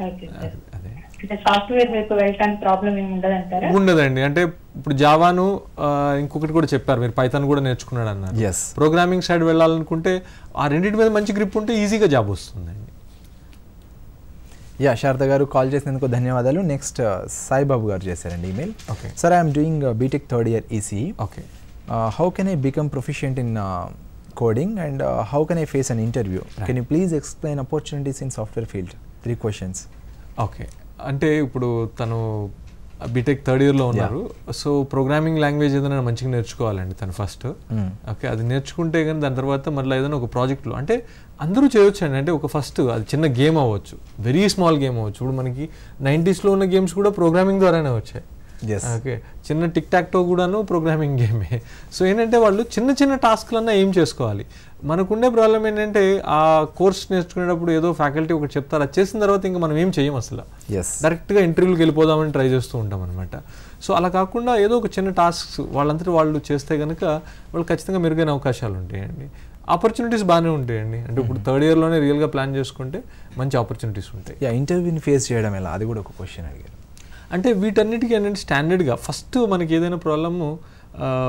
Speaker 2: ఉండదండి. అంటే ఇప్పుడు జావాను ఇంకొకటి కూడా చెప్పారు, మీరు పైథాన్ కూడా నేర్చుకున్నాడు అన్నారు. ప్రోగ్రామింగ్ సైడ్ వెళ్ళాలనుకుంటే ఆ రెండింటి మీద మంచి గ్రిప్ ఉంటే ఈజీగా జాబ్ వస్తుందండి.
Speaker 1: యా, శారద గారు కాల్ చేసినందుకు ధన్యవాదాలు. నెక్స్ట్ సాయిబాబు గారు చేశారండి email.
Speaker 2: Okay
Speaker 1: sir, I'm doing BTech third year EC.
Speaker 2: Okay,
Speaker 1: how can I become proficient in coding and uh, how can I face an interview? Right. Can you please explain opportunities in software field? Three questions.
Speaker 2: Okay, అంటే ఇప్పుడు తను BTech third ఇయర్లో ఉన్నారు. So programming language ఏదైనా మంచిగా నేర్చుకోవాలండి తను first. Okay, అది నేర్చుకుంటే కానీ దాని తర్వాత మళ్ళీ ఏదైనా ఒక ప్రాజెక్ట్లో అంటే అందరూ చేయొచ్చు అండి. అంటే ఒక ఫస్ట్ అది చిన్న గేమ్ అవ్వచ్చు, వెరీ స్మాల్ గేమ్ అవ్వచ్చు. ఇప్పుడు మనకి నైంటీస్లో ఉన్న గేమ్స్ కూడా ప్రోగ్రామింగ్ ద్వారానే వచ్చాయి. ఓకే, చిన్న టిక్ టాక్తో కూడాను ప్రోగ్రామింగ్ గేమే. సో ఏంటంటే వాళ్ళు చిన్న చిన్న టాస్క్లన్నా ఏం చేసుకోవాలి. మనకుండే ప్రాబ్లం ఏంటంటే ఆ కోర్స్ నేర్చుకునేటప్పుడు ఏదో ఫ్యాకల్టీ ఒకటి చెప్తారు, అది చేసిన తర్వాత ఇంకా మనం ఏం చేయం అసలు, డైరెక్ట్గా ఇంటర్వ్యూకి వెళ్ళిపోదామని ట్రై చేస్తూ ఉంటాం అనమాట. సో అలా కాకుండా ఏదో ఒక చిన్న టాస్క్స్ వాళ్ళంతటి వాళ్ళు చేస్తే కనుక వాళ్ళు ఖచ్చితంగా మెరుగైన అవకాశాలు ఉంటాయండి. ఆపర్చునిటీస్ బాగానే ఉంటాయండి. అంటే ఇప్పుడు థర్డ్ ఇయర్లోనే రియల్గా ప్లాన్ చేసుకుంటే మంచి ఆపర్చునిటీస్ ఉంటాయి.
Speaker 1: ఇంటర్వ్యూని ఫేస్ చేయడం ఎలా, అది కూడా ఒక క్వశ్చన్ అడిగారు.
Speaker 2: అంటే వీటన్నిటికీ ఏంటంటే స్టాండర్డ్గా ఫస్ట్ మనకి ఏదైనా ప్రాబ్లము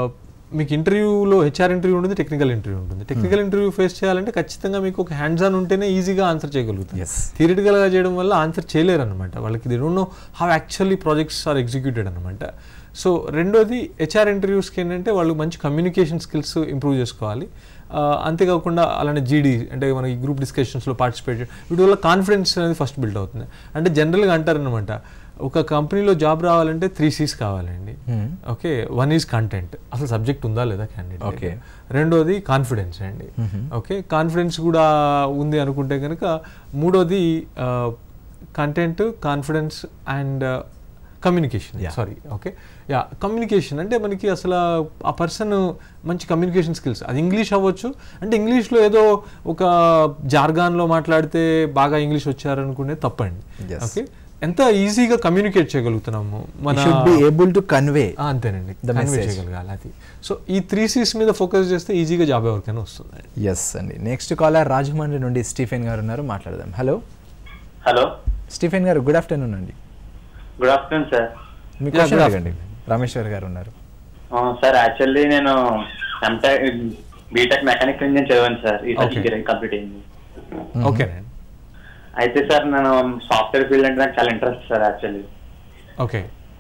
Speaker 2: మీకు ఇంటర్వ్యూలో హెచ్ఆర్ ఇంటర్వ్యూ ఉంటుంది, టెక్నికల్ ఇంటర్వ్యూ ఉంటుంది. టెక్నికల్ ఇంటర్వ్యూ ఫేస్ చేయాలంటే ఖచ్చితంగా మీకు ఒక హ్యాండ్స్ ఆన్ ఉంటేనే ఈజీగా ఆన్సర్ చేయగలుగుతారు. థియరిటికల్గా చేయడం వల్ల ఆన్సర్ చేయలేరు అనమాట. వాళ్ళకి they don't know how actually projects are executed అనమాట. సో రెండోది హెచ్ఆర్ ఇంటర్వ్యూస్కి ఏంటంటే వాళ్ళు మంచి కమ్యూనికేషన్ స్కిల్స్ ఇంప్రూవ్ చేసుకోవాలి. అంతేకాకుండా అలానే జీడీ అంటే మనకి గ్రూప్ డిస్కషన్స్లో పార్టిసిపేట్ వీటి వల్ల కాన్ఫిడెన్స్ అనేది ఫస్ట్ బిల్డ్ అవుతుంది. అంటే జనరల్గా అంటారనమాట, ఒక కంపెనీలో జాబ్ రావాలంటే త్రీ సీస్ కావాలండి. ఓకే, వన్ ఈజ్ కంటెంట్, అసలు సబ్జెక్ట్ ఉందా లేదా క్యాండిడేట్. ఓకే, రెండోది కాన్ఫిడెన్స్ అండి. ఓకే, కాన్ఫిడెన్స్ కూడా ఉంది అనుకుంటే కనుక మూడోది content, confidence and communication. Sorry okay yeah communication అంటే మనకి అసలు ఆ పర్సన్ మంచి కమ్యూనికేషన్ స్కిల్స్, అది ఇంగ్లీష్ అవ్వచ్చు. అంటే ఇంగ్లీష్లో ఏదో ఒక జార్గాన్లో మాట్లాడితే బాగా ఇంగ్లీష్ వచ్చారనుకునే తప్పండి. ఓకే, ఎంత ఈజీగా కమ్యూనికేట్ చేయగలుగుతున్నాము మన
Speaker 1: ఏబుల్ టు కన్వే,
Speaker 2: అంతేనండి, కన్వే చేయగలగాలి అది. సో ఈ త్రీ సీస్ మీద ఫోకస్ చేస్తే ఈజీగా జాబ్ ఎవరికైనా వస్తుంది.
Speaker 1: ఎస్ అండి. నెక్స్ట్ కాలర్ రాజమండ్రి నుండి స్టీఫెన్ గారు ఉన్నారు, మాట్లాడదాం. Hello
Speaker 9: hello
Speaker 1: Stephen garu, good afternoon అండి.
Speaker 9: Good afternoon sir.
Speaker 1: మీ క్వశ్చన్ అడగండి. రామేశ్వర్ గారు ఉన్నారు.
Speaker 9: సార్ యాక్చువల్లీ నేను ఎంటెక్ బీటెక్ మెకానికల్ ఇంజనీర్ చదివాను సార్, ఈ ఇంజనీరింగ్ కంప్లీట్ అయింది.
Speaker 2: ఓకే,
Speaker 9: అయితే సార్ నేను సాఫ్ట్వేర్ ఫీల్డ్ అంటే నాకు చాలా interest sir actually.
Speaker 2: Okay,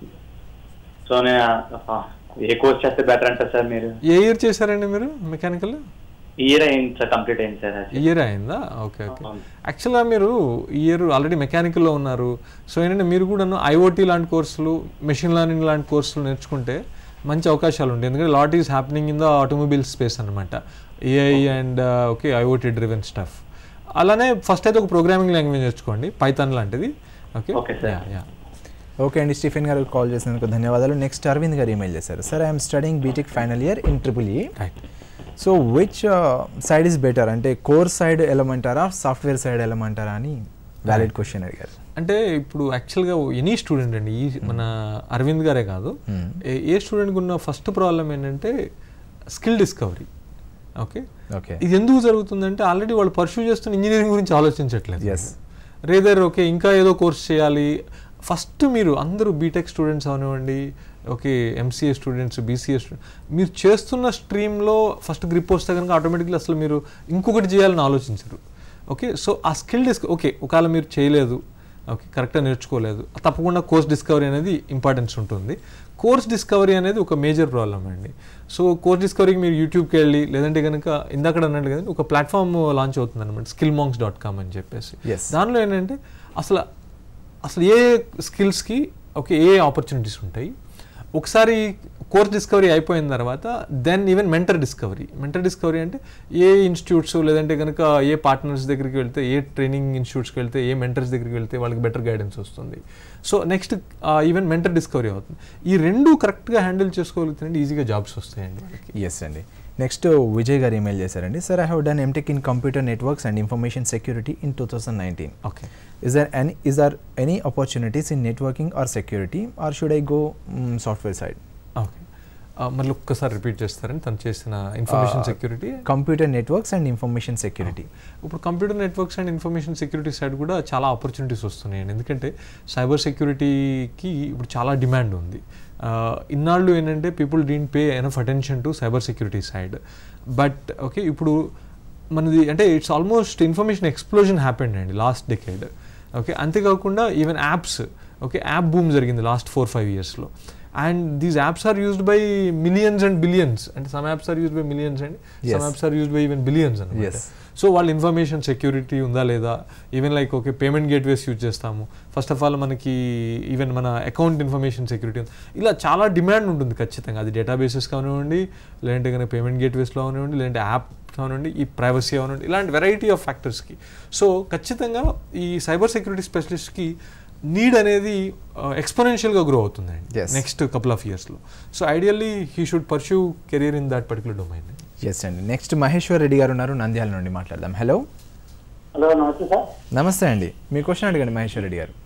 Speaker 9: so నేను ఏ కోర్స్ చేస్తే బెటర్ అంటారు సార్ మీరు?
Speaker 2: ఏ ఇయర్ చేశారండి మీరు మెకానికల్?
Speaker 9: ఇయర్ అయింది సార్, కంప్లీట్ అయింది సార్.
Speaker 2: ఇయర్ అయిందా? Okay okay. యాక్చువల్గా మీరు ఇయర్ ఆల్రెడీ మెకానికల్లో ఉన్నారు. సో ఏంటంటే మీరు కూడా ఐఓటీ లాంటి కోర్సులు, మెషిన్ లెర్నింగ్ లాంటి కోర్సులు నేర్చుకుంటే మంచి అవకాశాలు ఉంటాయి. ఎందుకంటే lot is happening in the automobile space అనమాట, AI and okay IoT driven stuff. అలానే ఫస్ట్ అయితే ఒక ప్రోగ్రామింగ్ లాంగ్వేజ్ నేర్చుకోండి, పైథాన్ లాంటిది. ఓకే
Speaker 1: ఓకే అండి. స్టీఫెన్ గారు కాల్ చేసినందుకు ధన్యవాదాలు. నెక్స్ట్ అరవింద్ గారు ఈమెయిల్ చేశారు. Sir, I'm studying BTech final year in triple E. So which side is better, అంటే కోర్ సైడ్ ఎలమంటారా, సాఫ్ట్వేర్ సైడ్ ఎలమంటారా అని వ్యాలిడ్ క్వశ్చన్ అడిగారు.
Speaker 2: అంటే ఇప్పుడు యాక్చువల్గా ఎనీ స్టూడెంట్ అండి, ఈ మన అరవింద్ గారే కాదు, ఏ స్టూడెంట్కి ఉన్న ఫస్ట్ ప్రాబ్లం ఏంటంటే స్కిల్ డిస్కవరీ. ఓకే
Speaker 1: ఓకే
Speaker 2: ఇది ఎందుకు జరుగుతుందంటే ఆల్రెడీ వాళ్ళు పర్సూ చేస్తున్న ఇంజనీరింగ్ గురించి ఆలోచించట్లేదు. రేదర్ ఓకే ఇంకా ఏదో కోర్స్ చేయాలి. ఫస్ట్ మీరు అందరూ బీటెక్ స్టూడెంట్స్ అవనివ్వండి, okay MCA students, BCA student, మీరు చేస్తున్న స్ట్రీమ్లో ఫస్ట్ గ్రిప్ వస్తే కనుక ఆటోమేటిక్లీ అసలు మీరు ఇంకొకటి చేయాలని ఆలోచించరు. ఓకే, సో ఆ స్కిల్ డిస్క ఓకే ఒకవేళ మీరు చేయలేదు, ఓకే కరెక్ట్గా నేర్చుకోలేదు, తప్పకుండా కోర్స్ డిస్కవరీ అనేది ఇంపార్టెన్స్ ఉంటుంది. కోర్స్ డిస్కవరీ అనేది ఒక మేజర్ ప్రాబ్లం అండి. సో కోర్స్ డిస్కవరీకి మీరు యూట్యూబ్కి వెళ్ళి, లేదంటే కనుక ఇందాక అన్నట్టు కదండి ఒక ప్లాట్ఫామ్ లాంచ్ అవుతుంది అనమాట, స్కిల్ మాంక్స్ డాట్ కామ్ అని చెప్పేసి. దానిలో ఏంటంటే అసలు అసలు ఏ స్కిల్స్కి ఓకే ఏ ఆపర్చునిటీస్ ఉంటాయి. ఒకసారి కోర్స్ డిస్కవరీ అయిపోయిన తర్వాత then even mentor discovery. Mentor discovery అంటే ఏ ఇన్స్టిట్యూట్స్ లేదంటే కనుక ఏ పార్ట్నర్స్ దగ్గరికి వెళ్తే, ఏ ట్రైనింగ్ ఇన్స్టిట్యూట్స్కి వెళ్తే, ఏ మెంటర్స్ దగ్గరికి వెళ్తే వాళ్ళకి బెటర్ గైడెన్స్ వస్తుంది. So next even mentor discovery అవుతుంది. ఈ రెండు కరెక్ట్గా హ్యాండిల్ చేసుకోగలుగుతుందంటే ఈజీగా జాబ్స్ వస్తాయండి వాళ్ళకి.
Speaker 1: ఎస్ అండి. నెక్స్ట్ విజయ్ గారు ఈమెయిల్ చేశారండి. Sir, I have done MTech in computer networks and information security in two thousand nineteen.
Speaker 2: Okay,
Speaker 1: is there any is there any opportunities in networking or security, or should I go um, software side?
Speaker 2: Okay, మళ్ళీ ఒక్కసారి repeat చేస్తారని తను చేసిన information security,
Speaker 1: computer networks and information security.
Speaker 2: ఇప్పుడు computer networks and information security side కూడా చాలా opportunities వస్తున్నాయండి. ఎందుకంటే సైబర్ సెక్యూరిటీకి ఇప్పుడు చాలా డిమాండ్ ఉంది. ఇన్నాళ్ళు ఏంటంటే people don't pay enough attention to cyber security side. But okay ఇప్పుడు మనది అంటే it's almost information explosion happened అండి లాస్ట్ డెకేడ్. ఓకే, అంతేకాకుండా even apps, okay app boom జరిగింది లాస్ట్ ఫోర్ ఫైవ్ ఇయర్స్లో. And these apps are used by millions and billions. అంటే some apps are used by millions and some apps are used by even billions అనమాట. So వాళ్ళ information security ఉందా లేదా, even like okay payment gateways use చేస్తాము. First of all మనకి even మన account information security ఉంది. ఇలా చాలా డిమాండ్ ఉంటుంది ఖచ్చితంగా. అది డేటాబేసెస్ కానివ్వండి, లేదంటే కనుక పేమెంట్ గేట్వేస్లో కానివ్వండి, లేదంటే యాప్ కానివ్వండి, ఈ ప్రైవసీ కానివ్వండి, ఇలాంటి వెరైటీ ఆఫ్ ఫ్యాక్టర్స్కి. సో ఖచ్చితంగా ఈ సైబర్ సెక్యూరిటీ స్పెషలిస్ట్కి నీడ్ అనేది ఎక్స్పోనెన్షియల్గా గ్రో అవుతుందండి నెక్స్ట్ కపుల్ ఆఫ్ ఇయర్స్లో. So ideally he should pursue career in that particular domain.
Speaker 1: Yes అండి. నెక్స్ట్ మహేశ్వర్ రెడ్డి గారు ఉన్నారు, నంద్యాల నుండి మాట్లాడదాం. హలో
Speaker 10: హలో నమస్తే సార్.
Speaker 1: నమస్తే అండి, మీ క్వశ్చన్ అడగండి మహేశ్వర్ రెడ్డి గారు.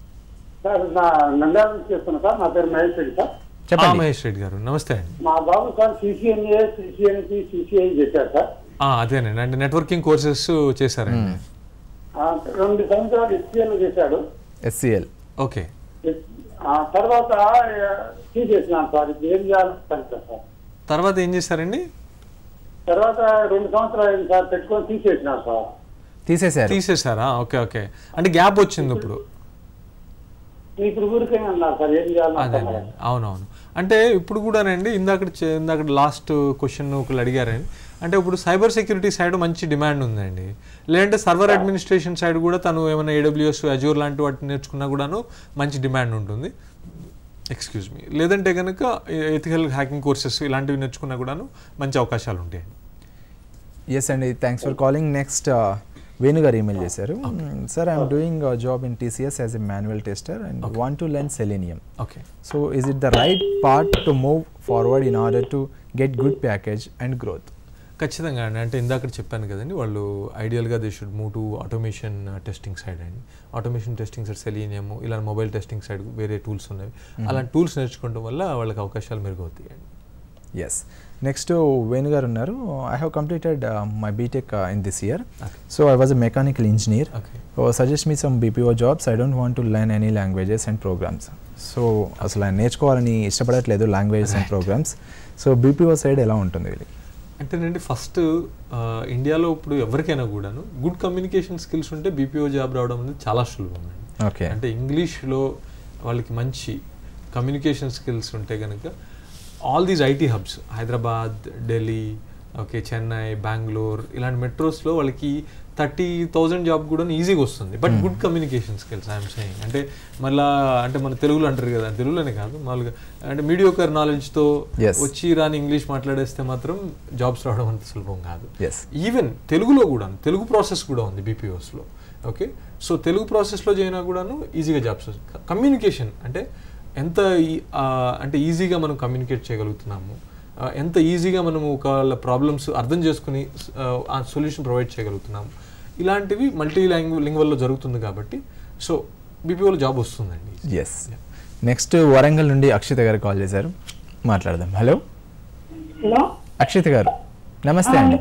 Speaker 10: సార్ నా నంద్యాల నుంచి చేస్తున్నా సార్, నా పేరు మహేష్ రెడ్డి సార్.
Speaker 2: చెప్పండి మహేష్ రెడ్డి గారు. నమస్తే అండి.
Speaker 10: మా బాబు సార్ సిసిఎన్ఏ సిసిఎన్పి సిసిఐ చేశారు సార్.
Speaker 2: అదేనండి, అంటే నెట్వర్కింగ్ కోర్సెస్ చేశారండి.
Speaker 10: రెండు సంవత్సరాలు ఎస్సీఎల్ చేశాడు.
Speaker 1: ఎస్సీఎల్
Speaker 2: ఓకే,
Speaker 10: తర్వాత తీసేసినాను సార్. ఇప్పుడు ఏం చేయాలి సార్?
Speaker 2: తర్వాత ఏం చేశారండి?
Speaker 10: తర్వాత రెండు సంవత్సరాలు అయింది సార్, పెట్టుకొని తీసేసినా సార్.
Speaker 1: తీసేశారు
Speaker 2: తీసేశారా? ఓకే ఓకే. అంటే గ్యాప్ వచ్చింది ఇప్పుడు.
Speaker 10: ఇప్పుడు ఊరికే అన్నారు సార్, ఏం చేయాలి?
Speaker 2: అదే అవునవును. అంటే ఇప్పుడు కూడానండి ఇందాక ఇందాక లాస్ట్ క్వశ్చన్ ఒకళ్ళు అడిగారండి. అంటే ఇప్పుడు సైబర్ సెక్యూరిటీ సైడ్ మంచి డిమాండ్ ఉందండి. లేదంటే సర్వర్ అడ్మినిస్ట్రేషన్ సైడ్ కూడా తను ఏమైనా ఏడబ్ల్యూఎస్ అజూర్ లాంటి వాటిని నేర్చుకున్నా కూడాను మంచి డిమాండ్ ఉంటుంది. Excuse me. లేదంటే కనుక ఎథికల్ హ్యాకింగ్ కోర్సెస్ ఇలాంటివి నేర్చుకున్నా కూడాను మంచి అవకాశాలు ఉంటాయండి.
Speaker 1: ఎస్ అండి, thanks for calling. Next Venu garu email చేశారు. Sir, I'm doing job in TCS as a manual tester and want to learn Selenium.
Speaker 2: Okay.
Speaker 1: So is it the right part to move forward in order to get good package and growth?
Speaker 2: ఖచ్చితంగా అండి. అంటే ఇందాక చెప్పాను కదండి, వాళ్ళు ఐడియల్గా they should move to automation testing side అండి. Automation testing side Selenium, ఇలా మొబైల్ టెస్టింగ్ సైడ్ వేరే టూల్స్ ఉన్నాయి. అలాంటి టూల్స్ నేర్చుకోవడం వల్ల వాళ్ళకి అవకాశాలు మెరుగవుతాయి అండి.
Speaker 1: ఎస్. నెక్స్ట్ వేణు గారు ఉన్నారు. I have completed my BTech in this year. So I was a mechanical engineer. Suggest me some BPO jobs. I don't want to learn any languages and programs. So అసలు ఆయన నేర్చుకోవాలని ఇష్టపడట్లేదు languages and programs. So BPO side ఎలా ఉంటుంది వీళ్ళకి?
Speaker 2: అంటేనండి first ఇండియాలో ఇప్పుడు ఎవరికైనా కూడాను గుడ్ కమ్యూనికేషన్ స్కిల్స్ ఉంటే బీపీఓ జాబ్ రావడం అనేది చాలా సులభం అండి.
Speaker 1: ఓకే.
Speaker 2: అంటే ఇంగ్లీష్లో వాళ్ళకి మంచి కమ్యూనికేషన్ స్కిల్స్ ఉంటే కనుక all these IT hubs Hyderabad, Delhi, okay, Chennai, Bengaluru ఇలాంటి మెట్రోస్లో వాళ్ళకి థర్టీ థౌజండ్ జాబ్ కూడా ఈజీగా వస్తుంది. But good communication skills I'm saying. అంటే మళ్ళీ అంటే మన తెలుగులో అంటారు కదా, తెలుగులోనే కాదు మామూలుగా అంటే మీడియోకర్ నాలెడ్జ్తో వచ్చి రాని ఇంగ్లీష్ మాట్లాడేస్తే మాత్రం జాబ్స్ రావడం అంత సులభం కాదు. ఈవెన్ తెలుగులో కూడా తెలుగు ప్రాసెస్ కూడా ఉంది బీపీఓస్లో. ఓకే. సో తెలుగు ప్రాసెస్లో చేయినా కూడాను ఈజీగా జాబ్స్ వస్తుంది. కమ్యూనికేషన్ అంటే ఎంత అంటే ఈజీగా మనం కమ్యూనికేట్ చేయగలుగుతున్నాము, ఎంత ఈజీగా మనము ఒకళ్ళ ప్రాబ్లమ్స్ అర్థం చేసుకుని ఆ సొల్యూషన్ ప్రొవైడ్ చేయగలుగుతున్నాము, ఇలాంటివి మల్టీ లాంగ్వేజ్ లింగ్వల్లో జరుగుతుంది కాబట్టి సో బీపీఓలో జాబ్ వస్తుందండి.
Speaker 1: ఎస్. నెక్స్ట్ వరంగల్ నుండి అక్షిత గారు కాల్ చేశారు, మాట్లాడదాం. హలో
Speaker 8: హలో
Speaker 1: అక్షిత గారు, నమస్తే అండి.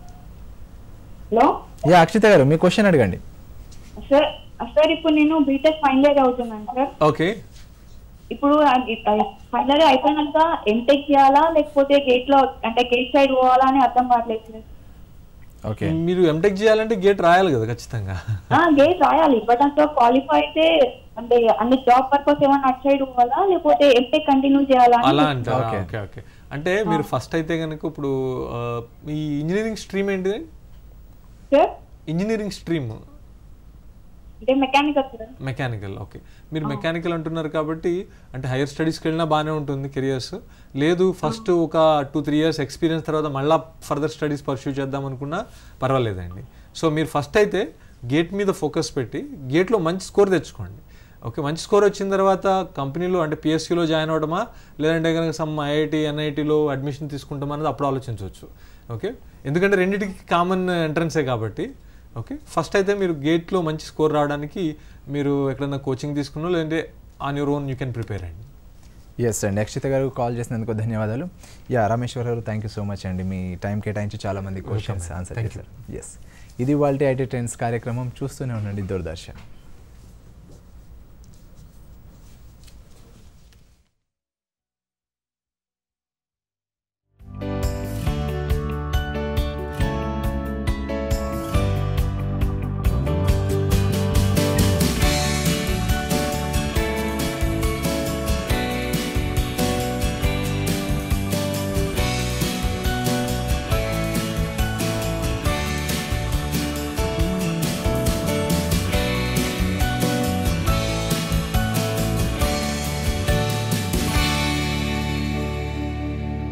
Speaker 8: హలో
Speaker 1: యా అక్షిత గారు, మీ క్వశ్చన్ అడగండి.
Speaker 8: సార్ సార్ ఇప్పుడు నేను బీటెక్ ఫైనల్ ఇయర్ అవుతున్నాను సార్.
Speaker 2: ఓకే.
Speaker 8: ఇప్పుడు ఫైనల్ అయిపోయినాక ఎంటెక్ చేయాలా లేకపోతే గేట్ లో అంటే గేట్ సైడ్ పోవాలా అని అర్థం కావట్లేదు సార్.
Speaker 1: ఓకే.
Speaker 2: మీరు ఎంటెక్ చేయాలంటే గేట్ రాయాలి కదా ఖచ్చితంగా.
Speaker 8: గేట్ రాయాలి, బట్ అంత క్వాలిఫై అయితే అంటే అన్ని జాబ్ పర్పస్ ఏమన్నా అటు సైడ్ పోవాలా లేకపోతే ఎంటెక్ కంటిన్యూ చేయాలా
Speaker 2: అలా అంటారా? Okay okay. అంటే మీరు ఫస్ట్ అయితే కనుక ఇప్పుడు ఈ ఇంజనీరింగ్ స్ట్రీమ్ ఏంటిది?
Speaker 8: సార్
Speaker 2: ఇంజనీరింగ్ స్ట్రీమ్
Speaker 8: అంటే మెకానికల్ సార్.
Speaker 2: మెకానికల్. ఓకే. మీరు మెకానికల్ అంటున్నారు కాబట్టి అంటే హైయర్ స్టడీస్కి వెళ్ళినా బాగానే ఉంటుంది కెరియర్స్. లేదు ఫస్ట్ ఒక టూ త్రీ ఇయర్స్ ఎక్స్పీరియన్స్ తర్వాత మళ్ళీ ఫర్దర్ స్టడీస్ పర్స్యూ చేద్దాం అనుకున్నా పర్వాలేదండి. సో మీరు ఫస్ట్ అయితే గేట్ మీద ఫోకస్ పెట్టి గేట్లో మంచి స్కోర్ తెచ్చుకోండి. ఓకే. మంచి స్కోర్ వచ్చిన తర్వాత కంపెనీలో అంటే పిఎస్యూలో జాయిన్ అవ్వడమా లేదంటే కనుక సమ్ ఐఐటి ఎన్ఐటీలో అడ్మిషన్ తీసుకుంటామా అనేది అప్పుడు ఆలోచించవచ్చు. ఓకే. ఎందుకంటే రెండింటికి కామన్ ఎంట్రన్సే కాబట్టి. ఓకే. ఫస్ట్ అయితే మీరు గేట్లో మంచి స్కోర్ రావడానికి మీరు ఎక్కడైనా కోచింగ్ తీసుకున్నా లేదంటే on your own you can prepare అండి.
Speaker 1: ఎస్ అండి. అక్షిత గారు కాల్ చేసినందుకు ధన్యవాదాలు. యా రామేశ్వర్ గారు, థ్యాంక్ యూ సో మచ్ అండి. మీ టైం కేటాయించి చాలా మంది క్వశ్చన్స్ ఆన్సర్ చేశారు. ఎస్, ఇది వాళ్ళ ఐటీ ట్రెండ్స్ కార్యక్రమం. చూస్తూనే ఉండండి దూరదర్శన్.